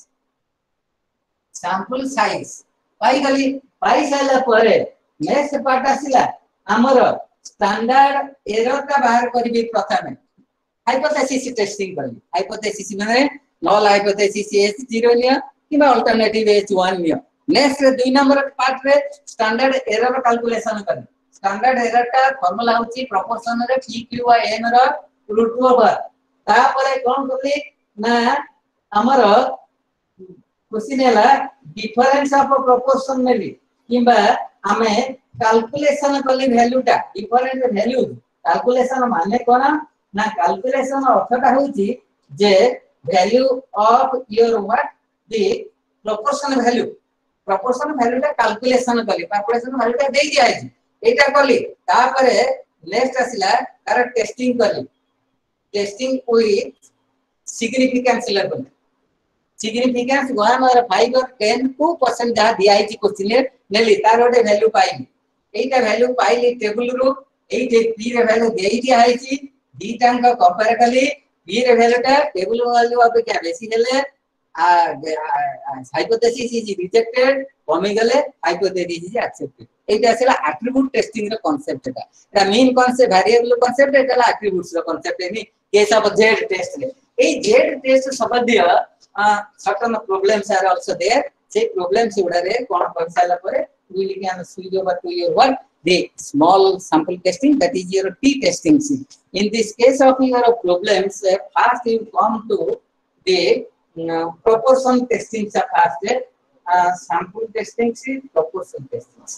साइज पाई गली पाई साला परे नेक्स्ट पार्ट आसीला हमर स्टैंडर्ड एरर का बाहर करबी प्रथमे हाइपोथेसिस टेस्टिंग करबी हाइपोथेसिस माने नॉल हाइपोथेसिस H0 निया किबा अल्टरनेटिव H1 निया नेक्स्ट 2 नंबर पार्ट रे स्टैंडर्ड एरर कैलकुलेशन करबी स्टैंडर्ड एरर का फार्मूला होची प्रोपोर्शन रे PQN रो रूट ओवर ता परे कोन करली ना हमर क्वेश्चन हैला डिफरेंस ऑफ प्रोपोर्शन नेली किबा हमें कैलकुलेशन करली वैल्यू टा डिफरेंट वैल्यू कैलकुलेशन माने कोना ना कैलकुलेशन अर्थटा होची जे value of your what the proportion value टा कैलकुलेशन करली कैलकुलेशन वैल्यू टा देई दिया है एटा करली ता परे नेक्स्ट आसिला तार टेस्टिंग करली testing with significance level significance 1 और 5 और 10 2% जा दिया है क्वेश्चन नेली तार ओटे वैल्यू पाइली एटा वैल्यू पाइली टेबल रो एटे p रे वैल्यू देई दिया है दीटांक कंपेयर कली बी रे वैल्यूटा टेबल वैल्यू अपेक्षा बेसी हेले हाइपोथेसिस इज रिजेक्टेड कमी गले हाइपोथेसिस इज एक्सेप्टेड एटा असला एट्रिब्यूट टेस्टिंग रे कांसेप्ट एटा मेन कांसेप्ट वेरिएबल कांसेप्ट एटा एट्रिब्यूट्स रे concept any case of Z test रे ए जेड टेस्ट संबंधी certain problems are also there say problems udare kon paisala pare we can switch over to your what the small sample testing that is your t testing. In this case of your problems first you come to the proportion testing first sample testing proportion testing.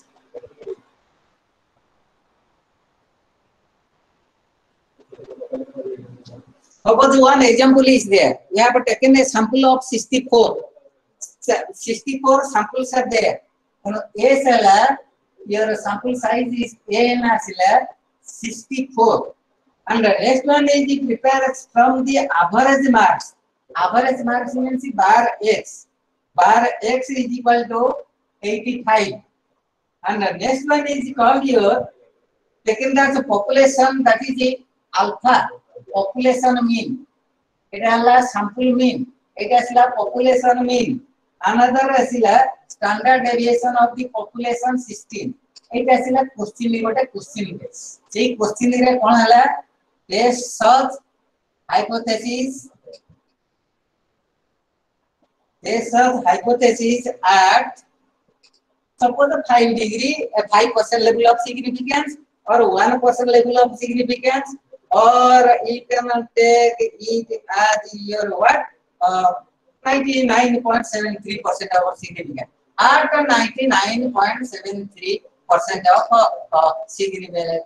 Suppose one example is there. We have taken a sample of 64. 64 samples are there. A seller, your sample size is n as 64. And the next one is it prepares from the average marks. Average marks means bar x. Bar x is equal to 85. And the next one is called your taken as a population, that is a alpha. Population mean it is sample mean, it is population mean. Another is standard deviation of the population 16. It is question question case. See question re kon hala test search hypothesis at suppose 5 degree 5% level of significance or 1% level of significance, or you can take it as your what 99.73% of significance at 99.73% of significant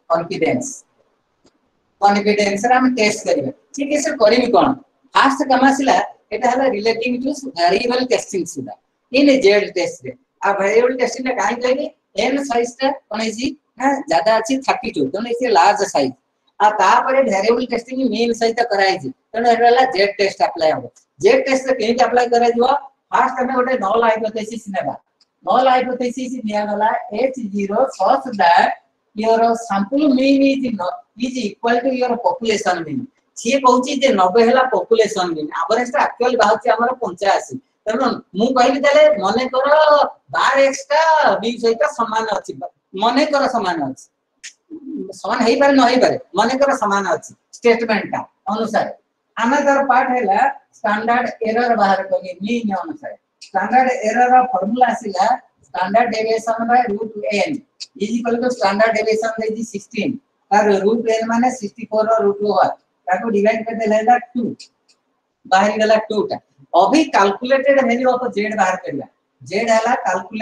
confidence ram test karibe ठीक है sir करिबी कोन fast कमासिला एटा हला relating two variable testing सुदा इन Z test रे आ variable testing रे काई कहली n size ता कोन easy ज्यादा अछि 32 तो इसे लार्ज साइज आ तापरे वेरिएबल टेस्टिंग मेन साइज ता कराई छी तो एला जेड टेस्ट अप्लाई हो जेड टेस्ट रे केन अप्लाई करा दियो फास्ट हमें गोटे नल हाइपोथेसिस नेबा नल हाइपोथेसिस निया गला h0 such that your sample mean is equal to your population mean. सी कहूची जे 90 हला पॉपुलेशन मीन एवरेज ता एक्चुअल बाहूची हमर 85 तनो मु कहली देले मने कर 12x ता b सहित समान अछि मने कर समान अछि समान हेई पारे न हेई पारे मने कर समान अछि स्टेटमेंट ता अनुसार अनदर पार्ट हैला स्टैंडर्ड एरर बाहर कली मीन अनुसार स्टैंडर्ड एरर फार्मूला आसीला standard deviation by root n is equal to standard deviation is 16 और रूट n माने 64 और रूट ओवर ताको डिवाइड कर देला 2 बाहर गला 2 टा अभी कैलकुलेटेड वैल्यू ऑफ z बाहर करला z हला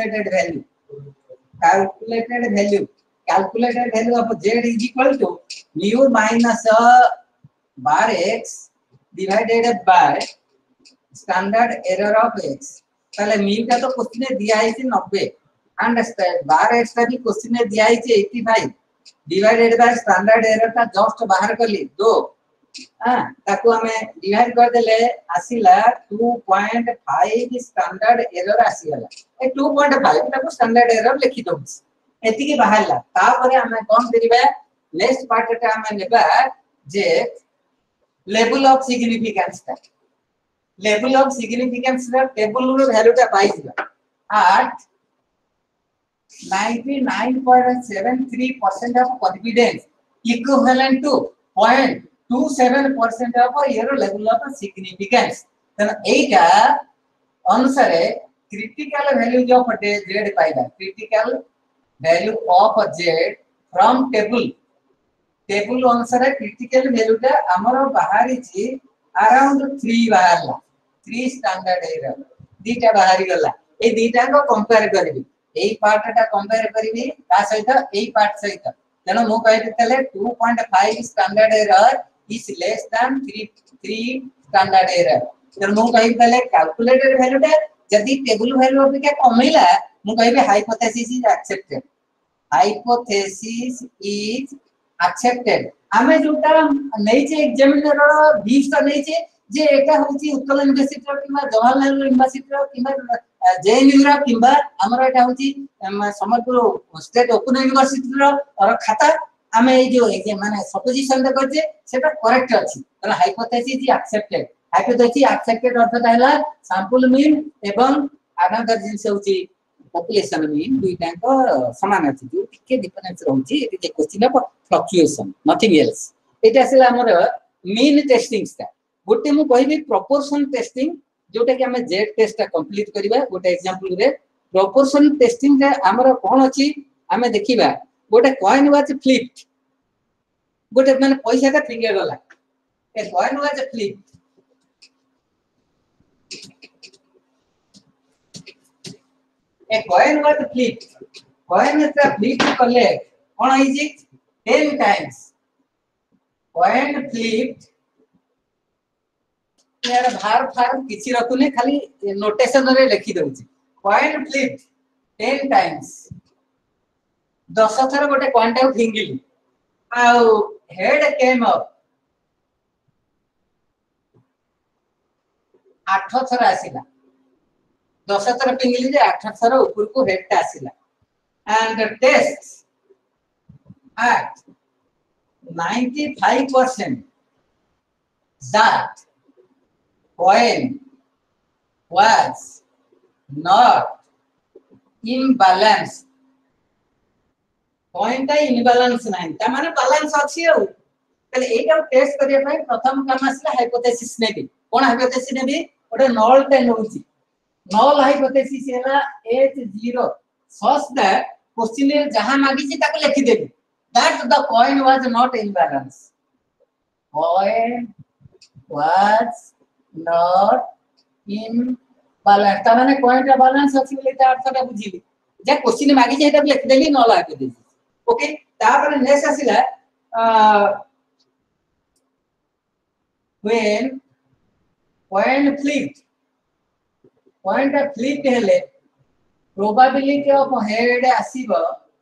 calculated value of z is equal to mu minus bar x divided by standard error of x ताले mu का तो क्वेश्चन में दिया है 90 एंड बार x का भी क्वेश्चन में दिया है 85 डिवाइडेड बाय स्टैंडर्ड एरर का जस्ट बाहर कर ली 2 ताको हमें डिवाइड कर देले आसीला 2.5 स्टैंडर्ड एरर आसीला ए 2.5 ताको स्टैंडर्ड एरर लिखि दउ एति के बाहरला तापरे हमें कोन करिबा नेक्स्ट पार्ट टा हमें नेबा जे लेवल ऑफ सिग्निफिकेंस ता लेवल ऑफ सिग्निफिकेंस रा टेबल रो वैल्यू टा पाइबा at 99.73% of confidence equivalent to 0.27% of your level of significance. Then एटा अनुसार critical value जो फटे z पाइबा critical value of z from table अनुसार critical value टा हमरो बाहरी छी अराउंड 3 बाहरला 3 स्टैंडर्ड एरर दीटा बाहरी गला ए दीटा को कंपेयर करबी ए पार्ट टा कंपेयर करबी ता सहित ए पार्ट सहित जनो मु कहि देतले 2.5 standard error is less than 3 standard error तर मु कहि देले कैलकुलेटेड वैल्यू टा जदी टेबल वैल्यू अपेक्षा कमिला मु कहिबे हाइपोथेसिस इज एक्सेप्टेड हमें जोटा नै छे एग्जामिनर व्यूज ता नै छे जे एटा होची उत्कल यूनिवर्सिटी किबा जवाहरलाल यूनिवर्सिटी किबा जेएनयू रा किबा हमरा एटा होची समग्र स्टेट ओपन यूनिवर्सिटी रो और खाता आमे ए जो माने सपोजिशन दे करजे सेटा करेक्ट अछि तला hypothesis is accepted hypothesis accepted अर्थ कहला सैंपल मीन एवं अनदर जिंस होची पॉपुलेशन मीन दुईटा को समान अछि जो टिके डिफरेंस रहउची एति जे question of fluctuation nothing else एटा सेला हमर मीन टेस्टिंग sta गोटे मु कहबी प्रोपोर्शन टेस्टिंग जोटा कि हमें जेड टेस्ट टा कंप्लीट करिबा गोटे एग्जांपल रे प्रोपोर्शन टेस्टिंग रे हमर कोन अछि हमें देखिबा गोटे कॉइन वाज फ्लिप्ड गोटे माने पैसा का फिंगर गला ए coin was flipped a coin was flipped coin is flipped kale kon hoichi 10 times coin flipped यार भार भार किछि रखुने खाली नोटेशन रे लिखि दउची coin flipped 10 times 10 थर गोटे कॉइन टा फिंगिली आउ हेड केम अप 8 थर आसिला 10 थर पिंगिली जे 8 थर ऊपर को हेड टा आसिला and the test at 95% that coin was not imbalanced coin टा imbalance नहीं ता माने बैलेंस अछि हो तले एटा टेस्ट करिया पय प्रथम काम आसला हाइपोथेसिस नेबी कोन हाइपोथेसिस नेबी ओटे नल टे नउची null hypothesis है H0 such that question में जहां मांगी छी ताको लिखि देबे that the coin was not in balance coin was not in balance ता माने coin का balance अछि बोले ता अर्थ का बुझिली जे क्वेश्चन मांगी छी एटा लिखि देली null hypothesis ओके ता पर नेक्स्ट आसिला when coin flipped point flip हेले probability of head आसीबो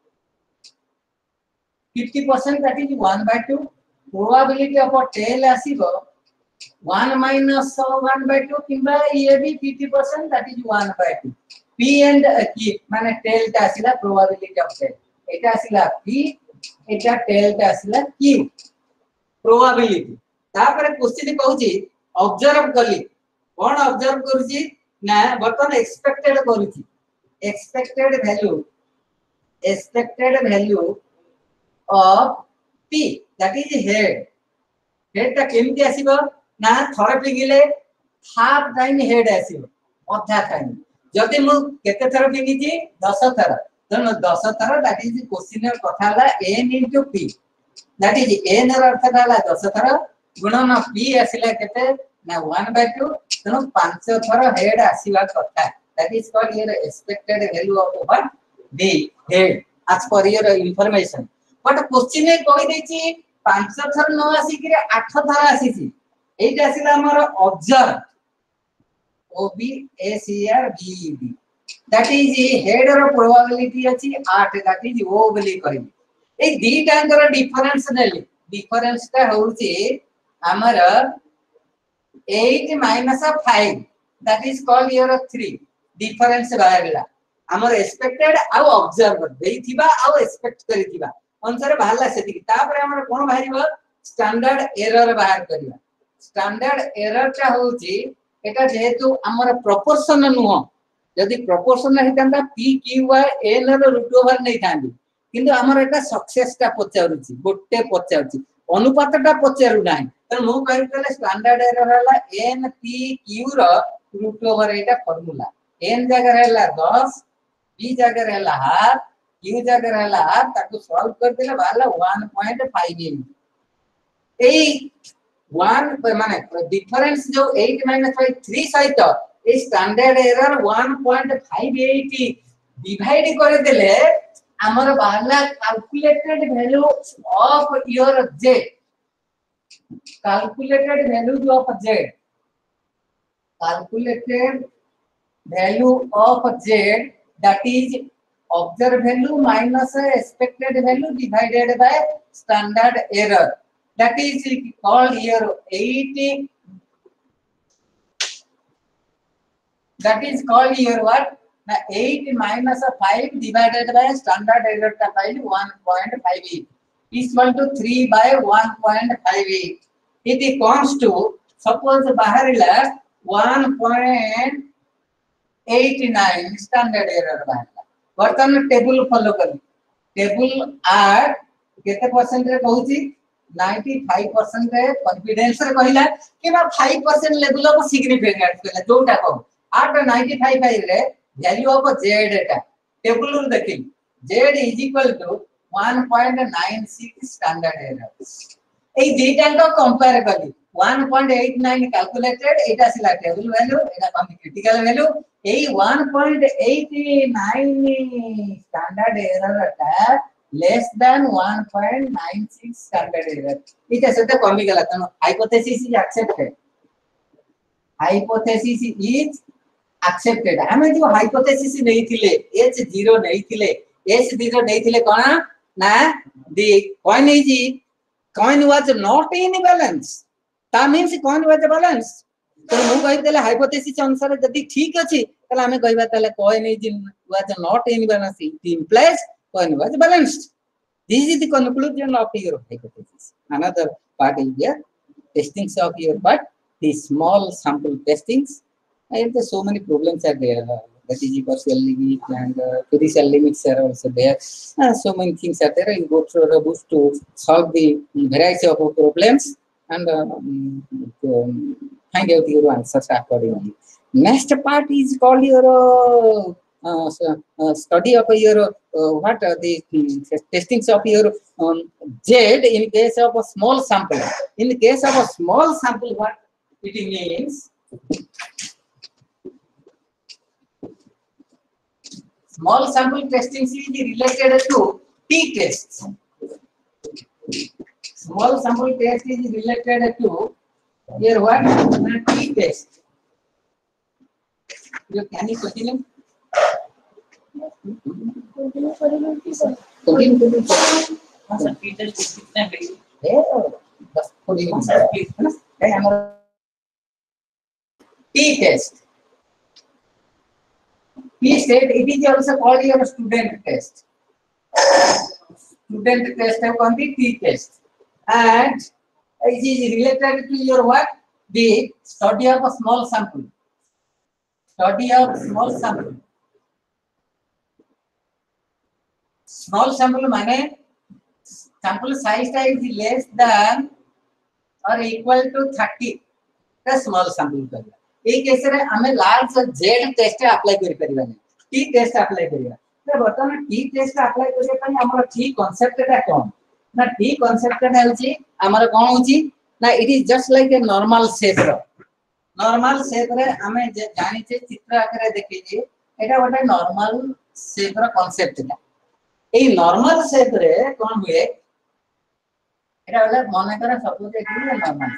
50% that is 1/2 probability of tail आसीबो 1 minus 1/2 किबा ये भी 50% that is 1/2 p and q माने tail ता आसीला probability of tail एटा आसीला p एटा tail ता आसीला q probability तापर क्वेश्चन कहूची ऑब्जर्व कली कोन ऑब्जर्व करूची ना बर्तन एक्सपेक्टेड करूची expected value of p that is head ता केमती आसीबो ना थरे पिगिले हाफ टाइम हेड आसीबो अधा टाइम जदि मु केते थर पिगिची 10 थर तनो 10 थर that is क्वेश्चन रे कथा हला n into p that is n र अर्थ हला 10 थर गुणन p आसीला केते ना 1/2 तनो 5 थर हेड आसीबा कथा that is called your expected value of what the head as per your information but question ए कहि देछि 5 थर न आसी कि 8 थर आसी छि एटा आसीला हमर observe o b a c r b e d that is head रो प्रोबेबिलिटी अछि 8 that is o बोली कहि ए दी टांगर डिफरेंस नेली डिफरेंस ता होउछि हमर 8 minus 5 that is called your 3 difference बाहरला हमर एक्सपेक्टेड आ ऑब्जर्व देथिबा आ एक्सपेक्ट करिथिबा आंसर बाहरला सेति तापर हमर कोन बाहरिबो स्टैंडर्ड एरर बाहर करिया स्टैंडर्ड एरर ता होउची एटा जेहेतु हमर प्रोपोर्शन नुह यदि प्रोपोर्शन हेतंदा p q y n रो रूट ओवर नै थांदी किंतु हमर एटा सक्सेस ता पचारुची गोटे पचारुची अनुपात ता पचारु नाही त मु कहितले स्टैंडर्ड एरर हला n p q रो रूट ओवर एटा फार्मूला n जगह रहला 10 b जगह रहला हाफ q जगह रहला हाफ ताको सॉल्व कर देला वाला 1.58 ए 1 माने डिफरेंस जो 8 - 5 3 सहित ए स्टैंडर्ड एरर 1.58 डिवाइड कर देले हमर वाला calculated value of your z calculated value of z calculated value of z that is observed value minus expected value divided by standard error that is called here 80 that is called here what 8 minus 5 divided by standard error का value 1.58 is equal to 3 by 1.58. It comes to suppose baharila 1.89 standard error baharila. वर्तमान table follow कर table आर केते percent रे कहूची 95% रे confidence रे कहिला कि बा 5% लेवल ऑफ सिग्निफिकेंस कहला जोटा को आट 95 रे वैल्यू ऑफ जेड एटा टेबल रे देखि z is equal to 1.96 standard error ए डेटा को कंपेयर करी 1.89 कैलकुलेटेड एटा सिला टेबल वैल्यू एटा कम क्रिटिकल वैल्यू ए 1.89 स्टैंडर्ड एरर टा लेस देन 1.96 स्टैंडर्ड एरर इटा सेटा कमी गला तनो hypothesis is accepted hypothesis is accepted हमें जो हाइपोथेसिस नहीं थिले h0 नहीं थिले h0 नहीं थिले कोना ना the coin was not in balance that means coin was balanced तो मु कहि देले हाइपोथेसिस अनुसार जदी ठीक अछि तला हमें कहबा तले coin was not in balance it implies coin was balanced this is the conclusion of your hypothesis another part is there testings of your part the small sample testings and so many problems are there that is partial limit and judicial limits are also there so many things are there you go through the books to solve the variety of problems and find out your answers accordingly next part is called your study of your what the testings of your z in case of a small sample in the case of a small sample what it means small sample testing is related to t-tests. Small sample test is related to here what t-test. You can you continue? Continue. t-test कितना है? बस थोड़ी t-test. T-state, it is also called your student test. Student test have called the T-test. And it is related to your what? The study of a small sample. Study of small sample. Small sample means sample size is less than or equal to 30. The small sample. एक case रे हमें large Z test apply करि परिबानी T test apply करिया तो वर्तमान T test apply करिया पई हमर टी कांसेप्ट टा कोन ना टी कांसेप्ट टा होची हमर कोन होची ना it is just like a normal shape रे हमें जानि छे चित्र आकारे देखि जे एटा गोटे नॉर्मल शेप रो कांसेप्ट टा ए नॉर्मल शेप रे कोन हुए एटा वाला माने करे सपोज एक नॉर्मल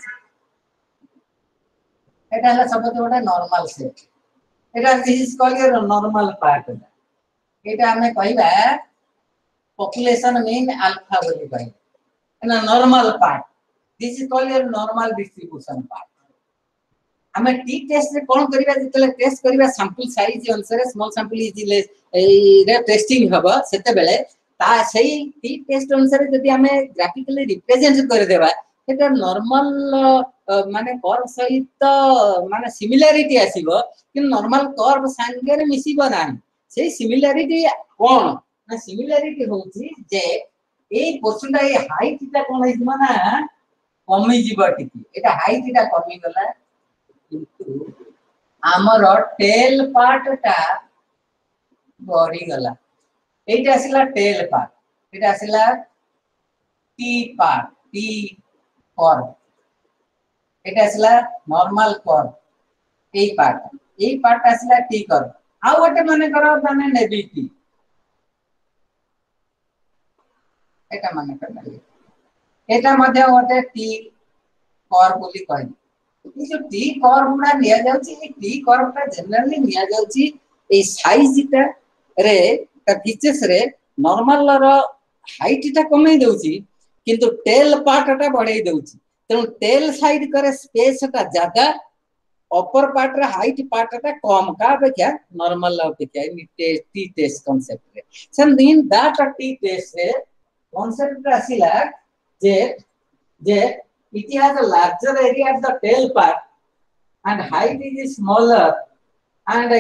এটা হলো সবথেকে বড় নরমাল সেট এটা this is called your normal part এটা আমি কইবা পপুলেশন মিন আলফা বলি কই এটা normal part this is called your normal distribution part আমি টি টেস্ট রে কোন করিবা যেতলে টেস্ট করিবা স্যাম্পল সাইজ অনুসারে স্মল স্যাম্পল ইজ লেস এই রে টেস্টিং হবা সেতে বেলে তা সেই টি টেস্ট অনুসারে যদি আমি গ্রাফিক্যালি রিপ্রেজেন্ট করে দেবা এটা নরমাল माने कर्व सहित माने सिमिलरिटी आसीबो कि नॉर्मल कर्व संगे रे मिसिबो ना से सिमिलरिटी कोन ना सिमिलरिटी होची जे ए पोर्शन ए हाइट ता कोन हिजमा ना कमी जीबो टिकी एटा हाइट ता कमी गला किंतु हमर टेल पार्ट ता बढी गला एटा आसीला टेल पार्ट एटा आसीला टी पार्ट टी कर्व এটা আসলা নরমাল कर्व এই পার্ট আসলা টি कर्व আর ওটা মনে করো মানে নেবি টি এটা মনে করলে এটা মধ্যে ওটা টি कर्व বলি কই এই যে টি कर्व গুড়া নিয়া যাଉଛି এই টি कर्व টা জেনারেলি নিয়া যাଉଛି এই সাইজটা রে তা ফিচর্স রে নরমাল র হাইট টা কমাই দেউছি কিন্তু টেল পার্ট টা বঢ়াই দেউছি तो टेल साइड करे स्पेस का ज्यादा अपर पार्ट रे हाइट पार्ट टा कम का अपेक्षा नॉर्मल अपेक्षा टी टेस्ट कांसेप्ट रे some mean that t test रे concept ଆସିଲା ଯେ it has a larger area at the tail part and height is smaller and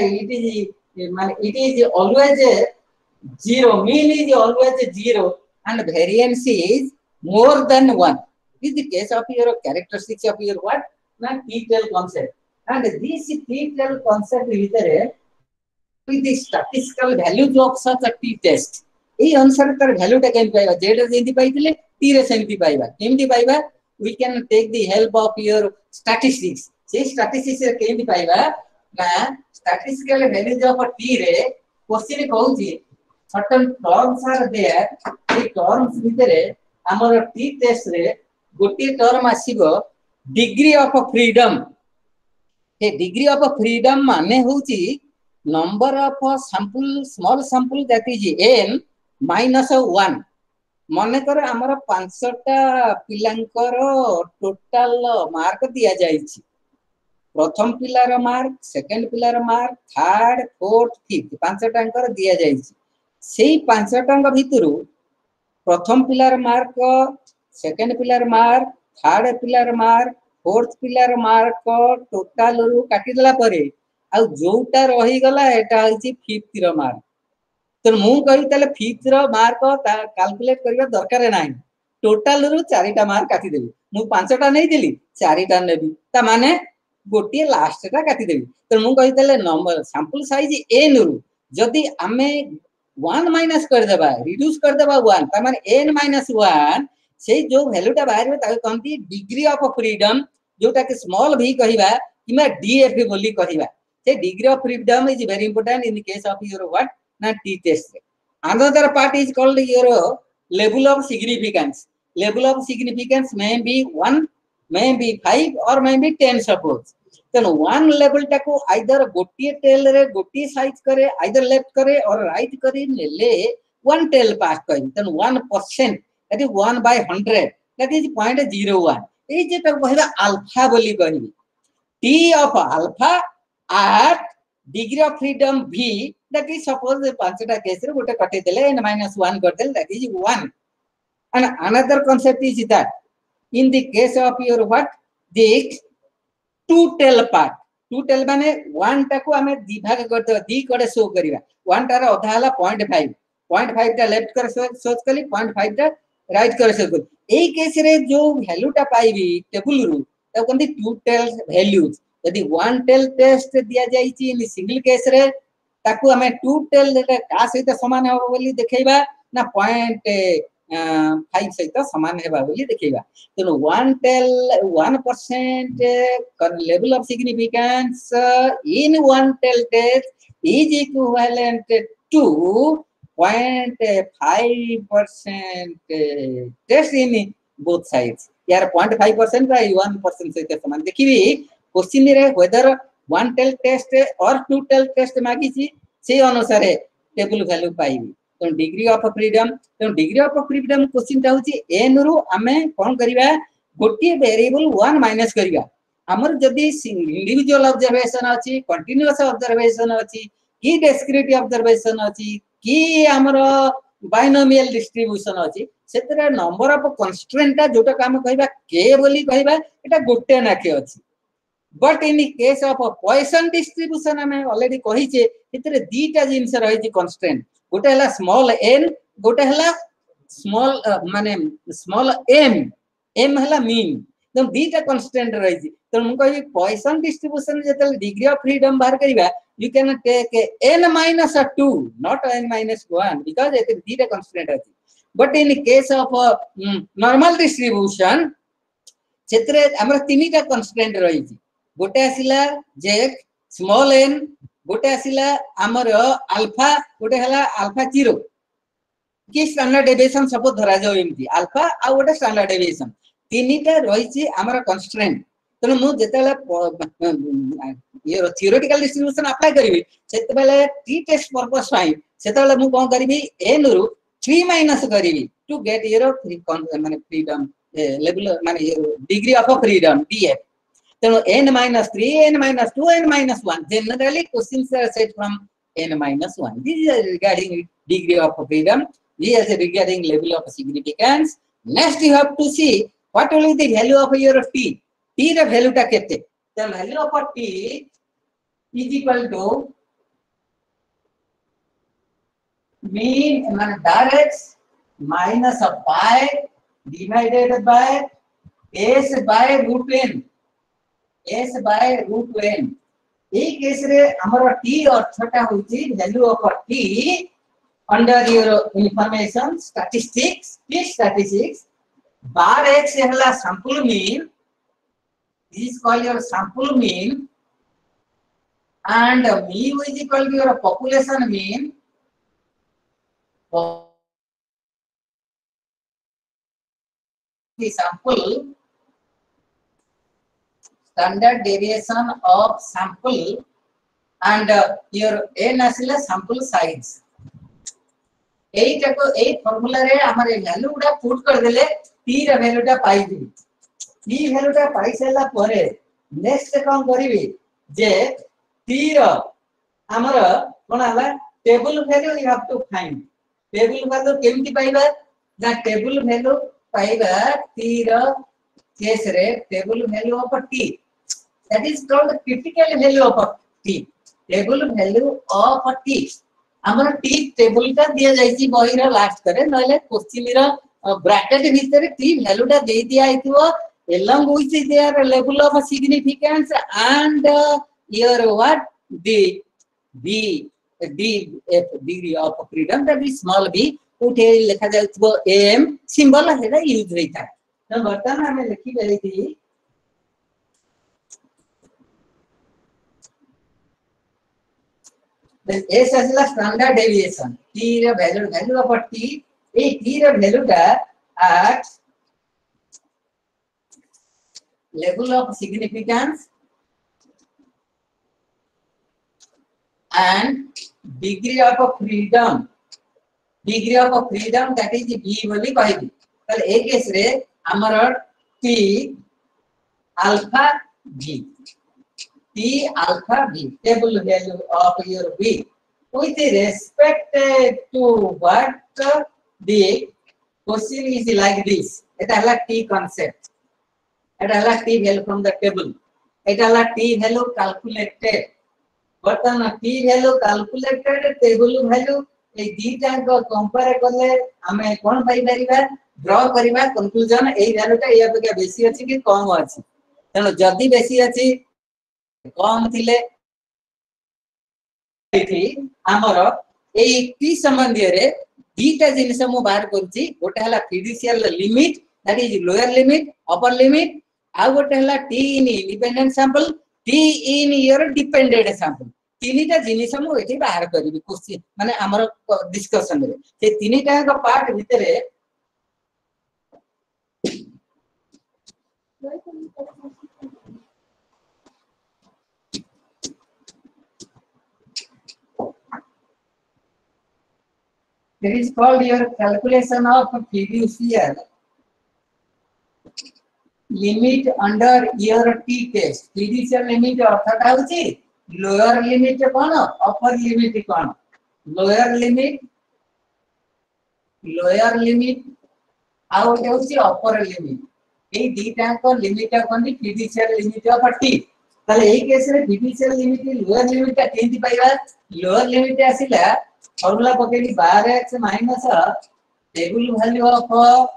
it is always a zero, mean is always a zero and variance is more than 1. This is the case of your characteristics of your what? T-tail concept. And this T-tail concept ଭିତରେ with the statistical values of such a t-test এই ଅନୁସାରେ ତାର value ଟା କେମିତି ପାଇବା z ରେ ଯେମିତି ପାଇଥିଲେ t ରେ ସେମିତି ପାଇବା କେମିତି ପାଇବା we can take the help of your statistics ସେଇ statistics ରେ କେମିତି ପାଇବା ନା statistical values of t ରେ question କହୁଛି certain terms are there এই terms ଭିତରେ ଆମର t test ରେ गोटे term ଆସିବ degree of freedom A degree of freedom माने होची number of sample small sample that is n minus 1 मने कर हमर 5टा पिलांकर टोटल मार्क दिया जाईछि प्रथम pillar mark second pillar mark third fourth fifth 5टांकर दिया जाईछि सेही 5टांक भितरु प्रथम pillar mark second pillar mark third pillar mark fourth pillar mark total रु काटी देला परे आ जोटा रही गला एटा होची फिफ्थ रो मार्क तो मु कहि तले फिफ्थ रो मार्क कैलकुलेट करबा दरकार नाही टोटल रु 4टा मार्क काटी देबी मु 5टा नै देली 4टा नेबी ता माने गोटी लास्ट टा काटी देबी तो मु कहि तले नंबर सैंपल साइज n रु जदी हमें 1 माइनस कर देबा रिड्यूस कर देबा 1 ता माने n माइनस 1 से जो वैल्यू टा बाहर ता कहंती डिग्री ऑफ फ्रीडम जोटा के स्मॉल v कहिबा किमा df बोली कहिबा the degree of freedom is very important in the case of your what na t test another part is called your level of significance may be 1 may be 5 or may be 10 suppose then one level ta ko either gotiye tail re gotiye size kare either left kare or right kare le one tail pass kare then 1% that is 1 by 100 that is 0.01 ei je ta कहबा alpha बोली कहबी t of alpha at degree of freedom v that is suppose 5टा case रे गोटे कटे देले n - 1 कर देले that is 1 and another concept is that in the case of your what the two tail part two tail माने 1 टा को हमें विभाग कर दे दी कड़े शो करिवा 1 टा रे अधा हला 0.5 टा लेफ्ट कर सोच कली 0.5 टा राइट कर सको एई केस रे जो वैल्यू टा पाइबी टेबल रु त कोन टू टेल वैल्यूज यदि वन टेल टेस्ट दिया जाईची इन सिंगल केस रे ताकू हमें टू टेल का सहित समान हो बोली देखैबा ना 0.5 सहित समान हेबा बोली देखैबा तो one tail 1% level of significance in one tail test is equivalent to 0.5% test in both sides यार 0.5% by 1% सहित समान देखिबी क्वेश्चन रे whether one tail test or two tail test मागी छी से अनुसार टेबल वैल्यू पाइबी तो डिग्री ऑफ फ्रीडम क्वेश्चन ता होची n रु हमें कोन करिवा गोटी वेरिएबल 1 माइनस करिवा हमर जदी इंडिविजुअल ऑब्जर्वेशन अछि कंटीन्यूअस ऑब्जर्वेशन अछि की डिस्क्रीट ऑब्जर्वेशन अछि की हमर बाइनोमियल डिस्ट्रीब्यूशन अछि सेतरा नंबर ऑफ कंस्ट्रेंट ता जोटा काम कहबा k बोली कहबा एटा गोटे नाके अछि but in the case of a Poisson distribution हमें already कहि जे इतरे दीटा जिंस रहि जे constraint गोटे हला small n गोटे हला small माने small m हला mean तो दीटा constraint रहि जे तो हम कहि Poisson distribution जेतल degree of freedom बाहर करिबा you can take n minus 2 not n minus 1 because it दीटा constraint अछि but in the case of normal distribution क्षेत्र हमर तीनटा constraint रहि जे गोटे आसिला जे स्मॉल n गोटे आसिला हमर अल्फा गोटे हला अल्फा 0 की स्टैंडर्ड डेविएशन सब धरा जाउ एमती अल्फा आ गोटे स्टैंडर्ड डेविएशन तीनटा रहि छी हमर कंस्ट्रेंट तने मु जेतेला ये थियोरेटिकल डिस्ट्रीब्यूशन अप्लाई करिवि सेते बेले टी टेस्ट पर्पस फाइ सेतेला मु कोन करिवि n रु 3 माइनस करिवि टू गेट योर माने फ्रीडम लेवल माने degree of freedom df then n minus 3 n minus 2 n minus 1 generally questions are set from n minus 1 this is regarding degree of freedom This is regarding level of significance. Next, you have to see what will be the value of your t. T the value ta kete. The value of t is equal to mean direct minus of pi divided by s by root n. S by root n. एक case रे हमर t अर्थटा होची value of t under your information statistics, t statistics bar x हला sample mean. This is called your sample mean, and mu is equal to your population mean. The sample standard deviation of sample and your n asila sample size. एटा को ए formula रे हमारे value गुडा put कर देले t रा वैल्यूटा पाई दिबी t वैल्यूटा पाई सेला परे next कोन करिवि जे t रा हमर कोन हला table value you have to find table value केमति पाइबा ना टेबल वैल्यू पाइबा t रा केस रे table value of t that is called critical value of t table value of t हमर t टेबल टा दिया जाईची बही रा लास्ट करे नले क्वेश्चन रा ब्रैकेट भीतर t वैल्यू टा दे दिया आइतो along with their level of significance and your what the degree of freedom that is small b उठे लिखा जाउथबो m सिंबल हेला यूज रहिता त वर्तमान हमें लिखि गई थी then s as the standard deviation t the value of t a t the value at level of significance and degree of freedom that is b बोली कहबी तले एक केस रे हमर t alpha b T alpha b table value of your b with respect to what the question is like this. It is t concept. It is t value from the table. It is t value calculated. But t value calculated table value ए दीटा को compare करले हमें कोन पाई परिबा draw करिबा conclusion ए वैल्यूटा या बके बेसी अछि कि कम अछि तनो जदी बेसी अछि कम थिले एथि हमर ए टी संबंधी रे दीटा जिनिस मु बाहर करछि गोटे हला fiducial limit that is lower limit upper limit आ गोटे हला t in independent sample t in your dependent sample तीनटा जिनिस मु एथि बाहर करबी क्वेश्चन माने हमर डिस्कशन रे से तीनटा का पार्ट भितरे That is called your calculation of fiducial limit under your t test. Fiducial limit अर्थात होची lower limit कोन upper limit कोन lower limit आउ होची upper limit ए दीटा को लिमिट कोन fiducial limit of t ताले ए केस रे fiducial limit lower limit का केंति पाइबा lower limit आसिला फॉर्मूला पकेली bar x minus table value of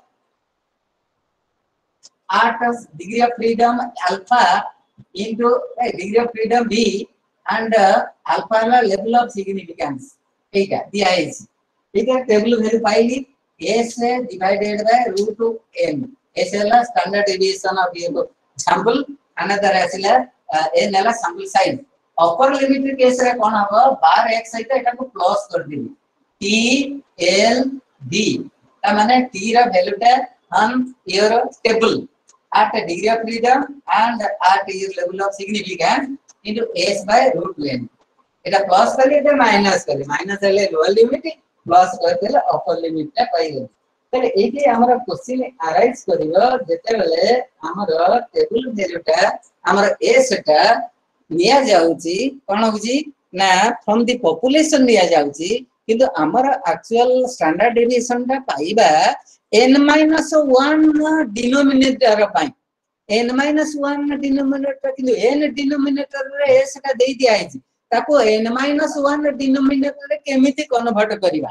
r degree of freedom alpha into degree of freedom b and alpha ला level of significance एटा दिया है इधर टेबल वैल्यू पाइली s divided by √n s ला standard deviation of your sample another एसला n ला sample size upper limit case रे कोन हबो बार x सहित एटा को प्लस कर दिबी t l d ता माने t रा वैल्यूटा on your table at a degree of freedom and at your level of significance into s by √n एटा प्लस करले एटा माइनस करले माइनस ले लोअर लिमिट प्लस कर देले अपर लिमिट ता पाइले तले एके हमरा क्वेश्चन अराइज करिवो जेते बेले हमर टेबल वैल्यूटा हमर s टा निया जाउची कोन होची ना फ्रॉम द पॉपुलेशन निया जाउची किंतु हमर एक्चुअल स्टैंडर्ड डेविएशन टा पाइबा n-1 डिनोमिनेटर पाई n-1 डिनोमिनेटर किंतु n डिनोमिनेटर रे s का देई दिया है ताको n-1 डिनोमिनेटर रे केमिति कन्वर्ट करिवा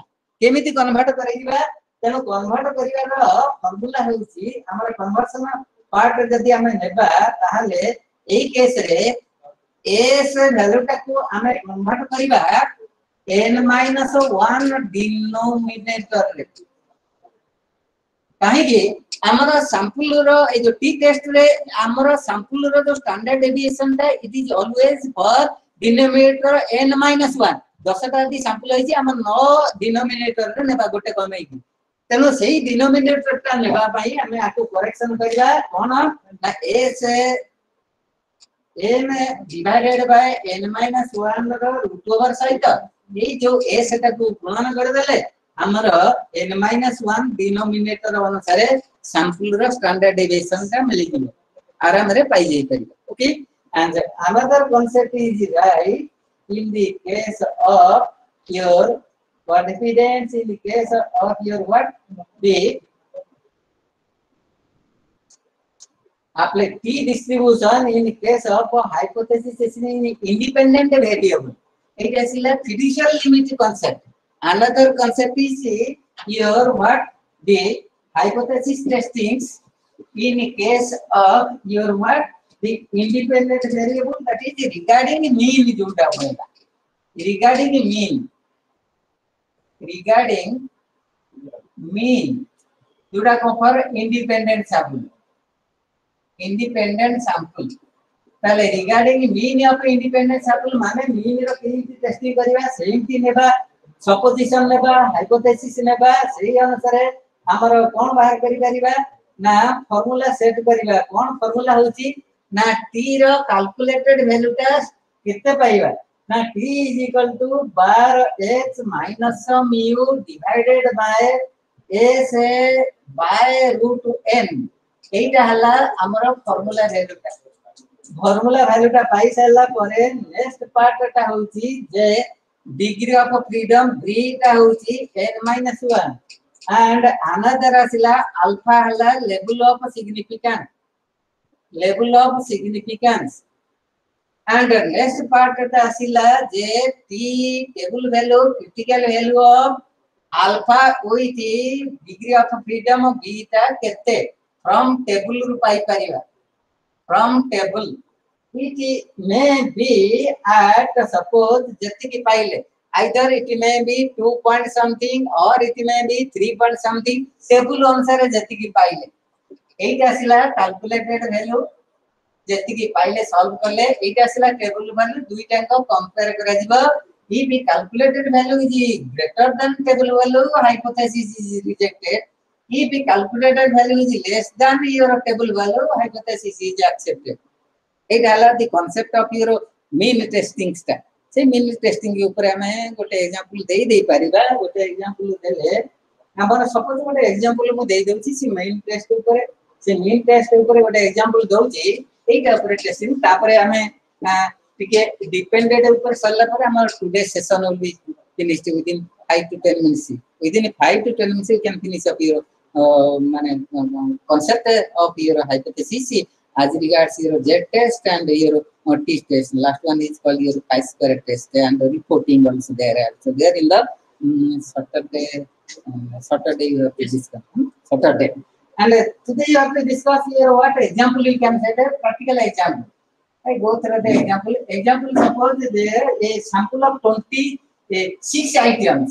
तेनो कन्वर्ट करिवार फॉर्मूला हेउची हमर कन्वर्सन पार्ट जदी हमें नेबा ताहाले एई केस रे s वैल्यू टाको हमें कन्वर्ट करिवा n-1 डिनोमिनेटर रे काहे कि हमर सैंपल रो ए जो टी टेस्ट रे हमर सैंपल रो जो स्टैंडर्ड डेविएशन ता it is always for denominator n-1 दसटा दी सैंपल होई छी हमर 9 डिनोमिनेटर रे नेबा गोटे कमेई तेनो सेही डिनोमिनेटर ता नेबा पई हमें आको करेक्शन करिया कोन ना s n divided by n-1 रो रूट ओवर सहित ये जो s टा को गुणन कर देले हमर n-1 डिनोमिनेटर अनुसार सैंपल रो स्टैंडर्ड डेविएशन ता मिली गयो आराम रे पाई जाई परिबो okay and another concept is right in the case of your confidence in the case of your what the apply t distribution in the case of hypothesis is an independent variable it is a fiducial limit concept another concept is your what the hypothesis testings in the case of your what the independent variable that is regarding mean जोटा होगा regarding mean जोटा को for independent sample ताले regarding mean of independent sample माने mean रो केमिति testing करबा सेमति नेबा supposition नेबा हाइपोथेसिस नेबा सेही अनुसार हमर कोन बाहर करि परिबा ना फार्मूला सेट करबा कोन फार्मूला होची ना t रो कैलकुलेटेड वैल्यू टा कितने पाइबा ना t bar x minus mu divided by s by root n एटा हला हमर फार्मूला वैल्यू टा पाई सला परे नेक्स्ट पार्ट टा होची जे डिग्री ऑफ फ्रीडम v टा होची n-1 एंड अनदर आसिला अल्फा हला level of significance and next part ta asila je t table value critical value of alpha with degree of freedom of beta kete from table ru pai pariba from table it may be at suppose jeti ki paile either it may be 2 point something or it may be 3 point something table अनुसार जति की पाइले एटा आसिला calculated value जति की पाइले solve करले एटा आसिला table value दुईटा को कंपेयर करा जिवो if the calculated value is greater than table value hypothesis is rejected if the calculated value is less than your table value hypothesis is accepted एटा हला the concept of your mean testing sta से mean testing के ऊपर हमें गोटे example दे परिबा गोटे example देले हमर suppose गोटे एग्जांपल मु दे देउची सी मेन टेस्ट ऊपर गोटे एग्जांपल दउची एटा ऊपर टेस्टिंग तापरे हमें टिके डिपेंडेंट ऊपर सल्ला पर हमर today session will be finished within 5 to 10 minutes within 5 to 10 minutes you can finish up your माने concept of your hypothesis as regards your z test and your t test last one is called your chi-square test and reporting also there so there in the Saturday you have to discuss Saturday and today you have to discuss here what example you can say the practical example I go through the example suppose there a sample of 26 items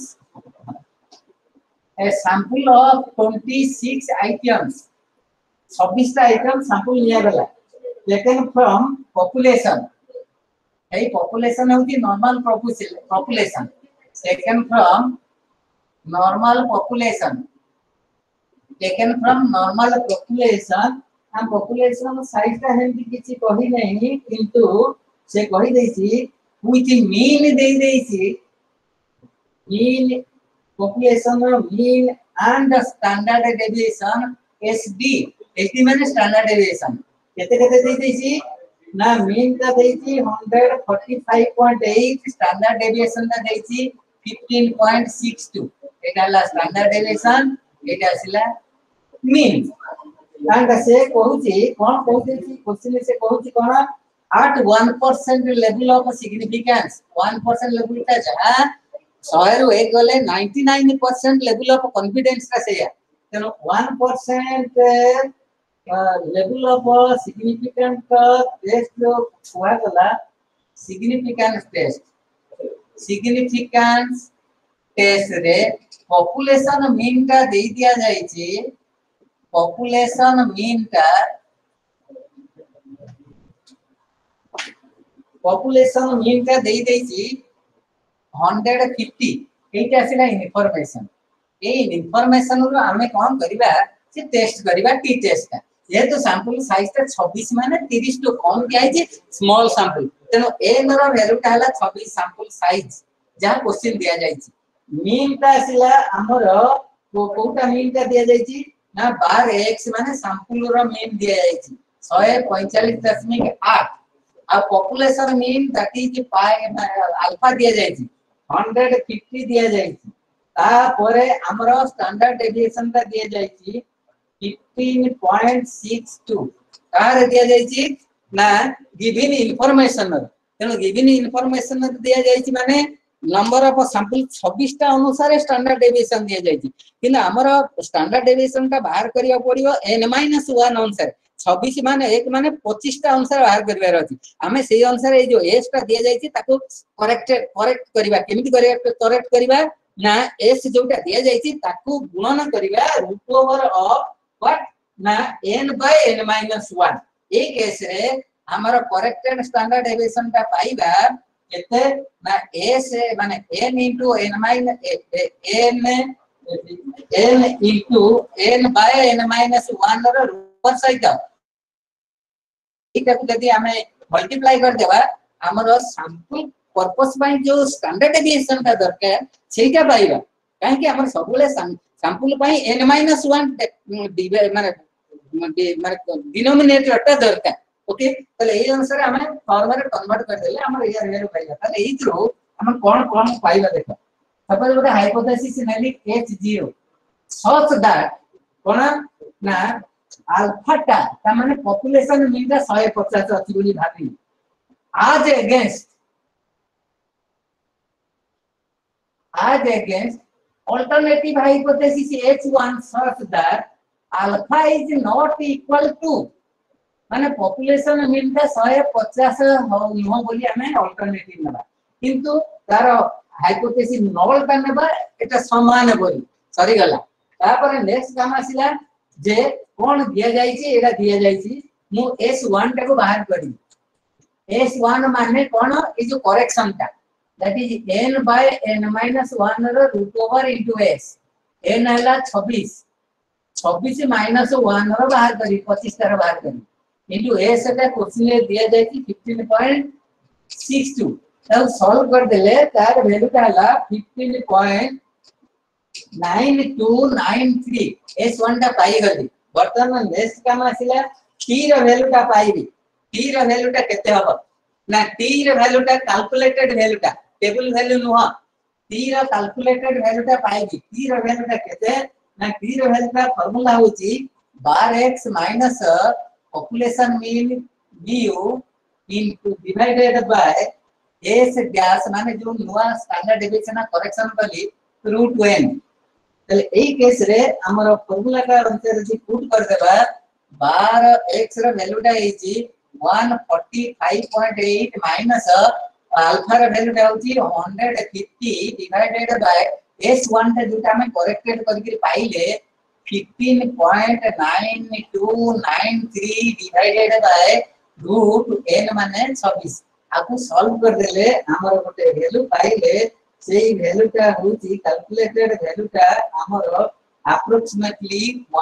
a sample of 26 items 26 items sample लिया गला taken from population hey population होती normal population taken from normal population हम population size ता हेंती किछि कहि नहीं किंतु से कहि दैछि with mean they दैछि mean population mean and standard deviation SD माने standard deviation केते केते दे दैछि ना mean का दैछि 145.8 standard deviation का दैछि 15.62 एटा ला standard deviation Etah आसिला mean and से कहूची कोन कहूची क्वेश्चन से कहूची कोन at 1% level of significance 1% level ता जहां 100 रु 1 गले 99% level of confidence का से तेनो 1% level of significant test जो हुआ गला significance test रे population mean का दे दिया जाय छी population mean का दे दे छी 150 एटा आसिला इनफॉरमेशन ए इनफॉरमेशन रो हमें कोन करबा से टेस्ट करबा टी टेस्ट का ये तो सैंपल साइज ता 26 माने 30 तो कम दिया छै स्मॉल सैंपल तेनो एन रो वैल्यू ता हला 26 सैंपल साइज जहां क्वेश्चन दिया जाय छी मीन ता आसिला हमर कोटा मीन ता दिया जाय छी ना बार x माने सैंपल रो मीन दिया जाय छी 145.8 आ पॉपुलेशन मीन दैट इज पाई अल्फा दिया जाय छी 150 दिया जाय छी ता परे हमरो स्टैंडर्ड डेविएशन ता दिया जाय छी 15.62 कार दिया जाय छी ना गिवन इंफॉर्मेशन तेनो गिवन इंफॉर्मेशन दिया जाय छी माने नंबर ऑफ सैंपल 26 टा अनुसार स्टैंडर्ड डेविएशन दिया जाय छी किना हमरो स्टैंडर्ड डेविएशन टा बाहर करिया पड़ियो n-1 अनुसार 26 माने 1 माने 25 टा अनुसार बाहर करबार अछि हमें सेही अनुसार ए जो s टा दिया जाय छी ताको करेक्ट करबा केमिति करेक्ट करबा ना s जोटा दिया जाय छी ताको गुणन करबा रूट ओवर ऑफ व्हाट ना n/n-1 ए केस रे हमर करेक्टेड स्टैंडर्ड डेविएशन टा पाइबा केते ना s माने n into n minus n into n/n-1 रो रूट सहित एटा को यदि हमें मल्टीप्लाई कर देबा हमर सैंपल पर्पस बाय जो स्टैंडर्ड डेविएशन का दरकार सेटा पाइबा काहे कि हमर सबले सैंपल बाय n-1 माने डिनोमिनेटर टा दरकार ओके तले ए अनुसार हमें फॉर्मूला कन्वर्ट कर देले हमर ये वैल्यू पाइबा तले ए थ्रू हम कोन पाइबा देखो सपोज गोटे hypothesis Nelly h0 such that कोन ना अल्फा ता माने पॉपुलेशन मीन ता 150 अछि बोली भाबी आज against alternative hypothesis h1 such that alpha is not equal to माने पॉपुलेशन मीन ता 150 नो बोली हमें अल्टरनेटिव नबा किंतु तार हाइपोथेसिस नल का नबा एटा समान बोली सरी गला तापर नेक्स्ट काम आसिला जे कोन दिया जाय छी एटा दिया जाय छी मु s1 टा को बाहर करी s1 माने कोन ए जो करेक्शन टा दैट इज n/n-1 रो root over into s n हला 26 माइनस 1 रो बाहर करी 25 टा रो बाहर करी इनटू s टा क्वेश्चन में दिया जाय छी 15.62 तब सॉल्व कर देले तार वैल्यू ता हला 15.9293 s1 टा पाई गली वर्तमान नेक्स्ट काम आसिला t रो वैल्यू टा पाइबी t रो वैल्यू टा केते हबो ना t रो वैल्यू टा कैलकुलेटेड वैल्यू टा टेबल वैल्यू नुहा t रो कैलकुलेटेड वैल्यू टा पाइबी t रो वैल्यू टा केते ना t रो वैल्यू टा फार्मूला होची bar x minus population mean mu into divided by s गैस माने जो नुआ स्टैंडर्ड डेविएशन करेक्शन कली रूट n तले एई केस रे हमर फार्मूला का अनुसार जे पुट कर देबा बार x रो वैल्यू टा एची 145.8 माइनस अल्फा रो वैल्यू टा होची 150 डिवाइडेड बाय s1 टा जोटा में करेक्टेड करके पाइले 15.9293 डिवाइडेड बाय रूट n माने 26 आकु सॉल्व कर देले हमर गोटे वैल्यू पाइले सेही वैल्यू टा होची कैलकुलेटेड वैल्यू टा हमर अप्रोक्सीमेटली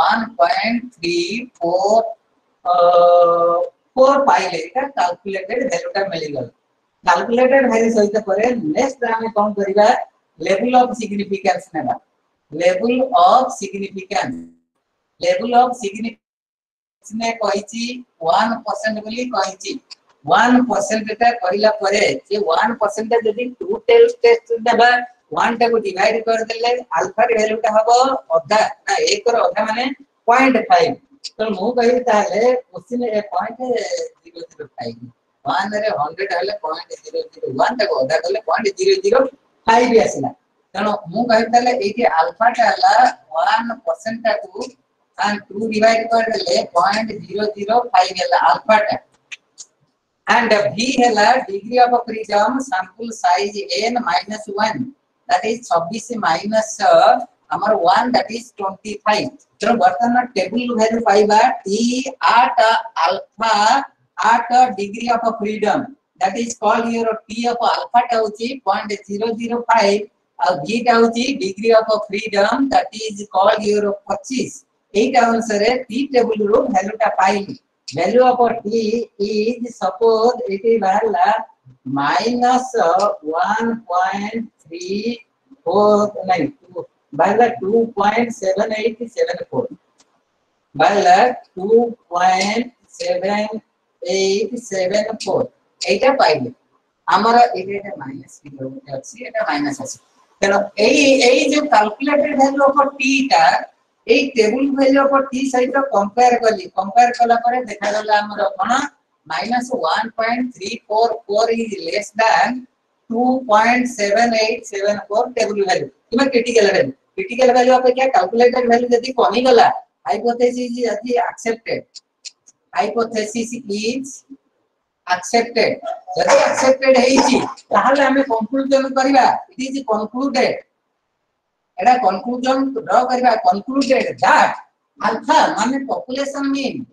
1.344 पाइले का कैलकुलेटेड वैल्यू टा मिल गल कैलकुलेटेड वैल्यू सहित परे नेक्स्ट हम कोन करिबा लेवल ऑफ सिग्निफिकेंस नेबा लेवल ऑफ सिग्निफिकेंस ने कहिची 1% बोली कहिची 1% टा कहिला परे जे 1% जदी टू टेस्ट देबा 1 टाको डिवाइड कर देले अल्फा रे वैल्यू टा हबो अधा ना 1 रो अधा माने 0.5 तो मु कहि ताले क्वेश्चन ए 0.005 1 रे 100 हले 0.001 टाको अधा करले 0.005 आसीला तनो मु कहि ताले एठी अल्फा टा हला 1% टाको and 2 divide कर देले 0.005 हला अल्फा टा and v hela degree of freedom sample size n minus 1 that is 26 minus amar 1 that is 25 so बर्तन टेबल वैल्यू पाइबा t at alpha at degree of freedom that is called your t of alpha टा होची 0.005 और v टा होची degree of freedom that is called your 25 एटा अनुसार t table रो value टा पाइली value of t is suppose it is minus 1.349 by 2.7874 by 2.7874 एटा पाइले हमारा एटा माइनस अछि एटा माइनस अछि तेनो एई जो कैलकुलेटेड वैल्यू ऑफ t टा ए टेबल वैल्यू ऑफ t सहित कंपेयर कला परे देखा गला हमर कोन -1.344 is less than 2.7874 table value किमा क्रिटिकल वैल्यू ऑफ क्या कैलकुलेटेड वैल्यू यदि कमी गला hypothesis is accepted hypothesis is accepted यदि एक्सेप्टेड हेची ताहले हमें कंक्लूजन करबा इट इज कंक्लूडेड एडा कंक्लूजन ड्रा करबा कंक्लूडेड दैट अल्फा माने पॉपुलेशन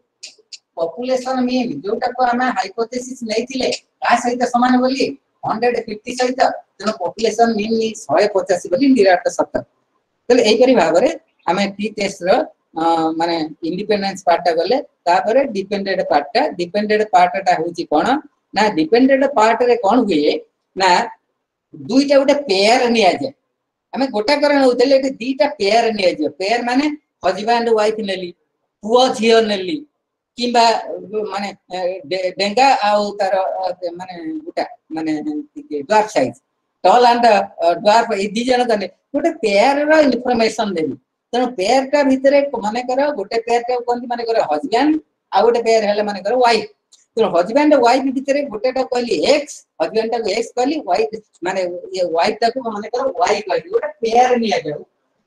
मीन जोटा को हमें हाइपोथेसिस नैथिले का सहित समान बोली 150 सहित जन पॉपुलेशन मीन 185 बोली निराट सत्य तले एई परि भाबरे हमें टी टेस्ट रो माने इंडिपेंडेंस पार्ट टा गले तापरे डिपेंडेंट पार्ट टा होची कोन ना डिपेंडेंट पार्ट रे कोन हुए ना दुईटा गोटे पेयर निया जाय हमें गोटा करण होतले एटी दीटा पेयर निया जाय पेयर माने हस्बैंड वाइफ नेली पुओ झियो नेली किबा माने डेंगा आउ तार माने गुटा माने dwarf size tall and dwarf ए दी जन कने गोटे पेयर रो इंफॉर्मेशन देली तनो पेयर का भितरे माने करो गोटे पेयर का कोन माने करो हस्बैंड आ गोटे पेयर हेले माने करो वाइफ तो हस्बैंड वाइफ भितरे गोटे टा कहली एक्स हस्बैंड टा एक्स कहली वाइफ माने ये वाइफ टा को माने करो वाई कहली गोटे पेयर निया जाऊ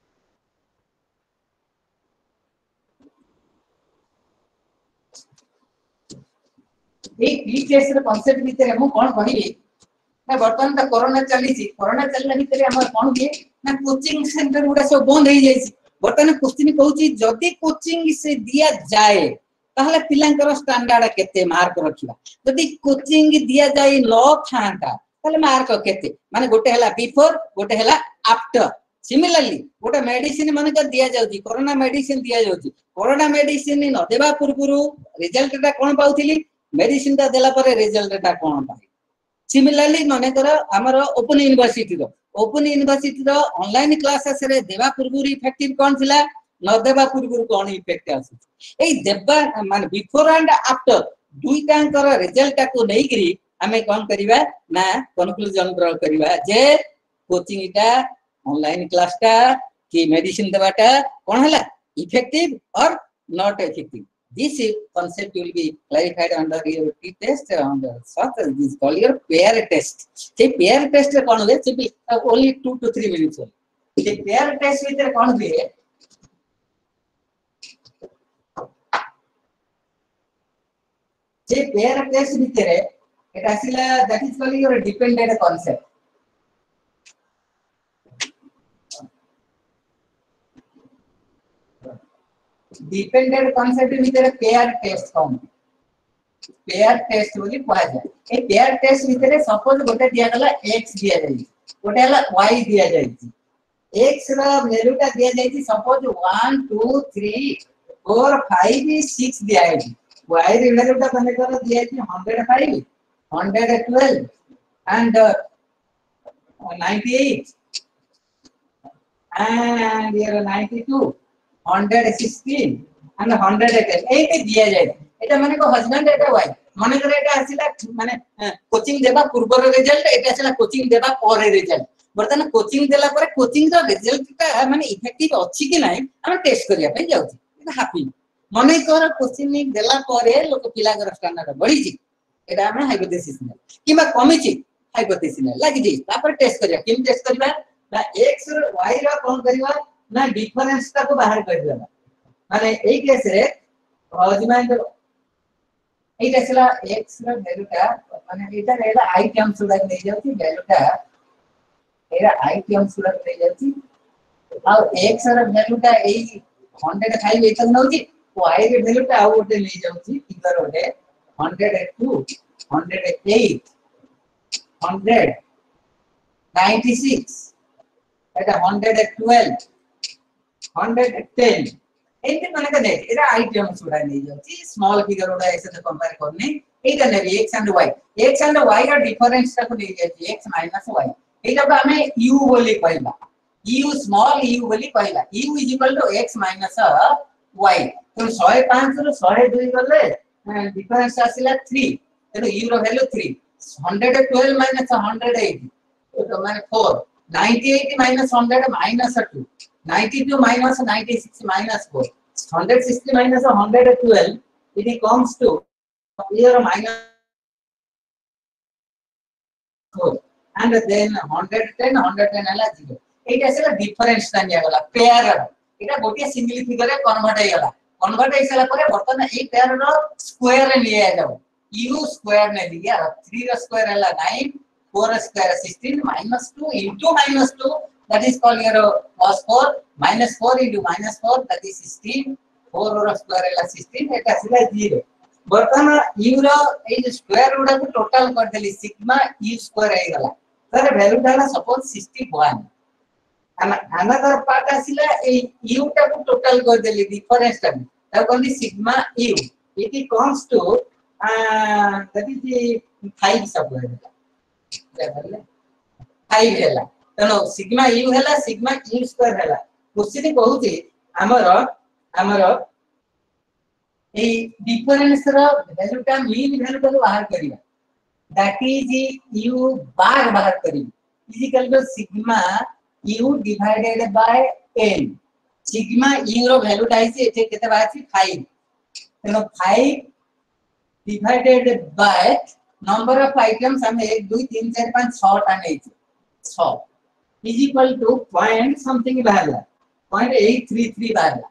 ए टेस्ट रे कांसेप्ट भितरे हम कोन कहिबी ना वर्तमान त कोरोना चलला भितरे हमर कोन के ना कोचिंग सेंटर गुडा सब बंद हो जाई वर्तमान क्वेश्चन कहूची जदी कोचिंग से दिया जाए ताहले पिलांकर स्टैंडर्ड केते मार्क रखिबा जदी कोचिंग दिया जाई न थांता ताहले मार्क केते माने गोटे हला बिफोर गोटे हला आफ्टर सिमिलरली गोटे मेडिसिन माने का दिया जाउची कोरोना मेडिसिन दिया जाउची कोरोना मेडिसिन न देबा पूर्वरु रिजल्ट ता कोन पाउथिली मेडिसिन ता देला परे रिजल्ट ता कोन पाई सिमिलरली माने कर हमर ओपन यूनिवर्सिटी रो ऑनलाइन क्लासेस रे देबा पूर्वरु इफेक्टिव कोन थिला न देबा पूर्वरु कोन इफेक्ट आसी ए देबा माने बिफोर एंड आफ्टर दुईटा कर रिजल्ट को नै करी हमें कोन करिवा ना कंक्लूजन ड्रा करिवा जे कोचिंग टा ऑनलाइन क्लास टा कि मेडिसिन देबाटा कोन हला इफेक्टिव और not effective this concept will be clarified under your t test and such is called your pair test say pair test re kon hoye only 2 to 3 minutes only the pair test with kon hoye जे pair test भितरे एटा आसीला that is called your dependent concept dependent concept भितरे pair test कोन pair test बोली कहा जाय ए पेयर टेस्ट भितरे सपोज गोटे दिया गला x दिया जाय गोटे हला y दिया जाय x रा वैल्यू ता दिया जाय सपोज 1 2 3 4 5 6 दिया जाय y रे वैल्यू ता बने कर दिया जाय 105 112 and 98 and here 92 116 and 110 एते दिया जाय एटा माने को हस्बैंड एटा वाइफ माने करे एटा आसीला माने कोचिंग देबा पूर्वर रिजल्ट एटा आसीला कोचिंग देबा पर रिजल्ट बर्तमान कोचिंग देला पर कोचिंग रो रिजल्ट ता माने इफेक्टिव अछि कि नाही हम टेस्ट करिया पे जाउछी हैप्पी मने कर कोचिंग देला पर लोक पिला कर स्टैंडर्ड बढ़ी छी एटा हम हाइपोथेसिस ने किबा कमी छी हाइपोथेसिस ने लागि जी तापर टेस्ट करिया किम टेस्ट करिया ना x और y रो कोन करिवा ना डिफरेंस ता को बाहर कर देबा माने एई केस रे अजमाइन एटा सला x रो वैल्यू ता माने एटा एटा i टर्म सुडा नै जाउची वैल्यू ता एरा i टर्म सुडा नै जाउची और x रो वैल्यू ता एई 105 एतक नउची y रे वैल्यू ता आउ ओटे नै जाउची इधर ओटे 102 108 196 এটা 112 110 एते माने का देख एरा आइटम सुडा नै जाउची स्मॉल फिगर ओडा ऐसे तो कंपेयर करने एटा ने x एंड y का डिफरेंस ता को नै जाउची x - y एटा को हमें u बोली कहला u स्मॉल u बोली कहला u = x - y तो 105 रो 102 गले डिफरेंस आसिला 3 तो u रो वैल्यू 3 112 - 108 तो माने 4 98 - 100 -2 92 - 96 -4 160 - 112 it comes to here -4 and then 110 ala 0 Etah Sela difference Tania गला पेयर एटा गोटे सिंगल फिगर रे कन्वर्ट हे गला कन्वर्ट हे सला परे बर्तन ए पेयर रो स्क्वायर रे लिया जाऊ u स्क्वायर ने लिया 3 रो स्क्वायर हला 9 4 square 16 -2 into -2 that is called here cos 4 -4 into -4 that is 16 4 or square है 16 एटा सिला 0 बर्तमान u रो ए स्क्वायर उडा को टोटल कर देली सिग्मा u स्क्वायर हे गला तर वैल्यू डाला सपोज 61 another part आसिला ए u टा को टोटल कर देली डिफरेंस टा ता कहली sigma u it comes to that is 5 सब है 5 हैला तनो सिग्मा u हैला सिग्मा u स्क्वायर हैला क्वेश्चन कहूची हमर ए डिफरेंस रो वैल्यू टा मीन वैल्यू को बाहर करिया दैट इज u बार बाहर करी equal to sigma u divided by n sigma u रो वैल्यू टा इसे एते केते बाची 5 तनो 5 divided by number of items हमें 1 2 3 4 5 6 टा नै 6 is equal to point something बाहरला 0.833 बाहरला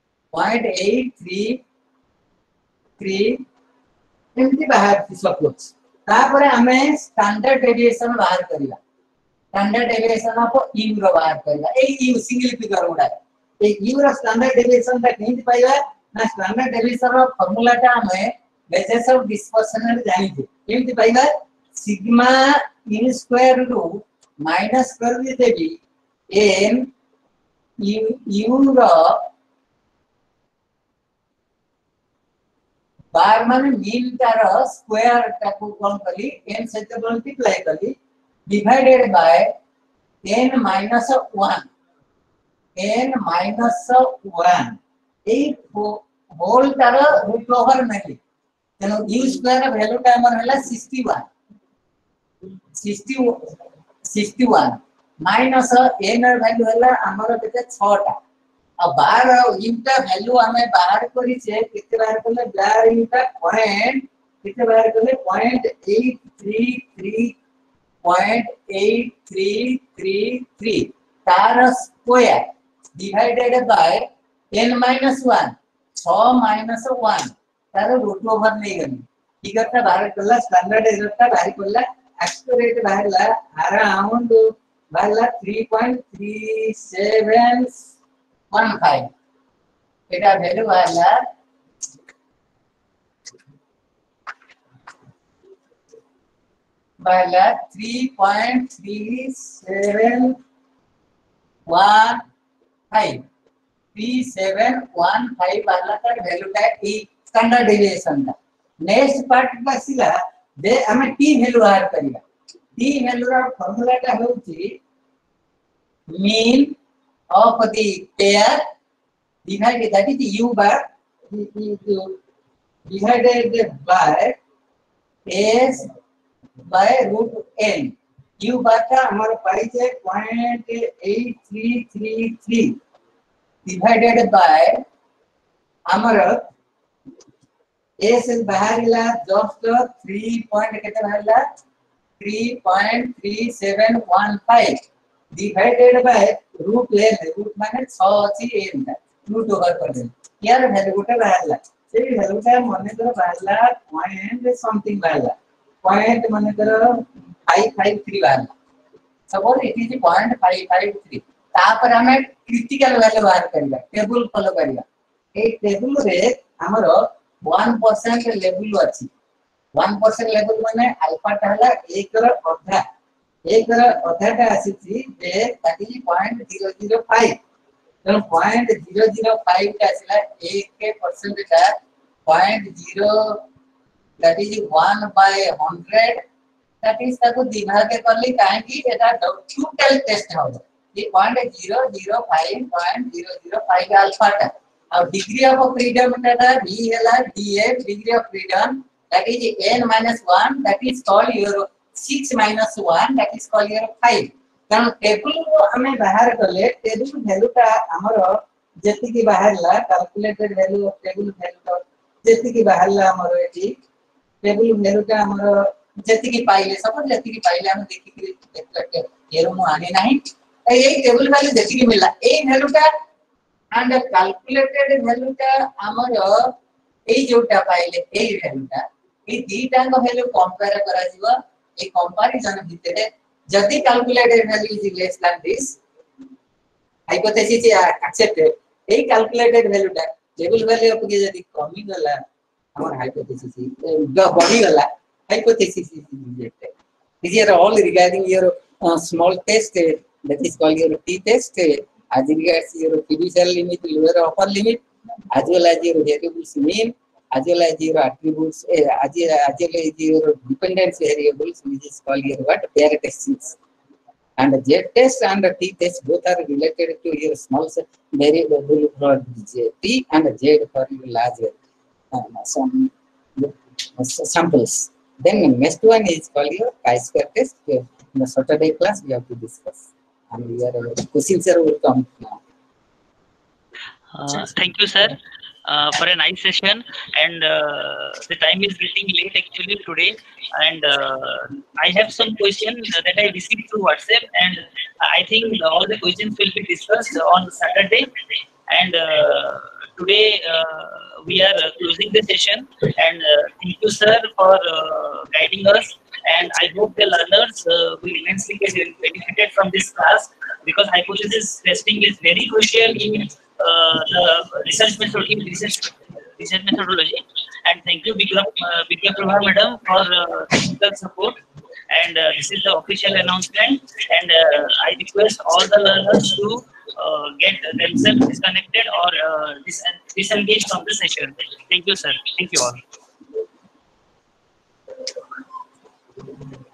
0.833 एमती बाहर सपोज तापरे हमें स्टैंडर्ड डेविएशन बाहर करिला स्टैंडर्ड डेविएशन ऑफ u रो बाहर करिला ए u सिंगल फिगर उडा ए u रो स्टैंडर्ड डेविएशन ता केंति पाइबा ना स्टैंडर्ड डेविएशन रो फार्मूला टा हमें बेसिस ऑफ डिस्पर्शन रे जानि दे केमति पाइबा सिग्मा u स्क्वायर रो माइनस कर देबी n u रो बार माने मीन तार स्क्वायर टा को कोन कली n से मल्टीप्लाई कली डिवाइडेड बाय n - 1 n - 1 ए होल तार रूट ओवर नहीं तेनो u स्क्वायर वैल्यू टा हमर हला 61 माइनस n वैल्यू हला हमर केते 6 टा अब बार इनका वैल्यू हमें बाहर करी छे कितने बार करले बार इनका पॉइंट कितने बार करले 0.833 तार स्क्वायर डिवाइडेड बाय n - 1 6 - 1 तार रूट ओवर नहीं गनी फिगर ता बाहर करला स्टैंडर्ड एरर ता बाहर करला एक्सपेक्टेड बाहरला अराउंड बाहरला 3.3715 एटा वैल्यू बाहरला बाहरला 3.3715 बाहरला तार वैल्यू ता ई स्टैंडर्ड डेविएशन ता नेक्स्ट पार्ट बसिला जे हमें t वैल्यू बाहर करिया t वैल्यू रा फार्मूला टा होची mean of the pair divided that is u bar divided by s by root n Q bar का हमारा पाई है 0.8333 divided by हमारा S बाहरिला just 3 point केते बाहरिला 3.3715 divided by root L root माने 6 अछि n root over कर दे यार वैल्यू गोटे बाहरिला से वैल्यू का माने कर बाहरिला पॉइंट समथिंग बाहरिला पॉइंट माने कर 553 बाहरिला सपोज इट इज 0.553 तापर हमें क्रिटिकल वैल्यू बाहर करिया टेबल फॉलो करिया ए टेबल रे हमरो 1% लेवल अछि 1% लेवल माने अल्फा टा हला 1 र अधा 1 र अधा टा आसीची जे दैट इज 0.005 तो 0.005 टा आसीला 1% टा 0.0 that is 1 by 100 that is ताको दिभाग करली काहे कि एटा टोटल टेस्ट हो ये 0.005 अल्फा टा और डिग्री ऑफ फ्रीडम टा v हला df degree of freedom that is n minus 1 that is called your 6 minus 1 that is called your 5 कारण टेबल को हमें बाहर करले टेबल वैल्यू टा हमरो जेति की बाहरला calculated value of table value जेति की बाहरला हमरो एठी टेबल वैल्यू टा हमरो जेति की पाइले सपोज जेति की पाइले हम देखि कि एरो मु आने नाही ए टेबल वैल्यू जेति की मिला ए वैल्यू टा and the calculated value टा हमर ए जोटा पाइले ए वैल्यू टा ए दीटा को वैल्यू कंपेयर करा जीवा ए कंपैरिजन भितरे जदी calculated value is less than this hypothesis is accepted ए calculated value टा टेबल वैल्यू अप के जदी कमी गला हमर hypothesis बढ़ी गला hypothesis is rejected these are all regarding your small test that is called your t test as regards your fiduciary limit, lower upper limit, as well as your variables mean, as well as your attributes, as well as your dependence variables, which is called your what pair tests. And the Z test and the T test both are related to your small variable for T and Z for your larger some samples. Then the next one is called your chi-square test. In the Saturday class, we have to discuss. And your questions will come now. Thank you, sir, for a nice session. And the time is getting late actually today. And I have some questions that I received through WhatsApp, and I think all the questions will be discussed on Saturday. And today we are closing the session. And thank you, sir, for guiding us. And I hope the learners will immensely get benefited from this class, because hypothesis testing is very crucial in the research methodology. And thank you, Vidya Prabha madam, for technical support. And this is the official announcement. And I request all the learners to get themselves disconnected or disengaged from the session. Thank you, sir. Thank you all.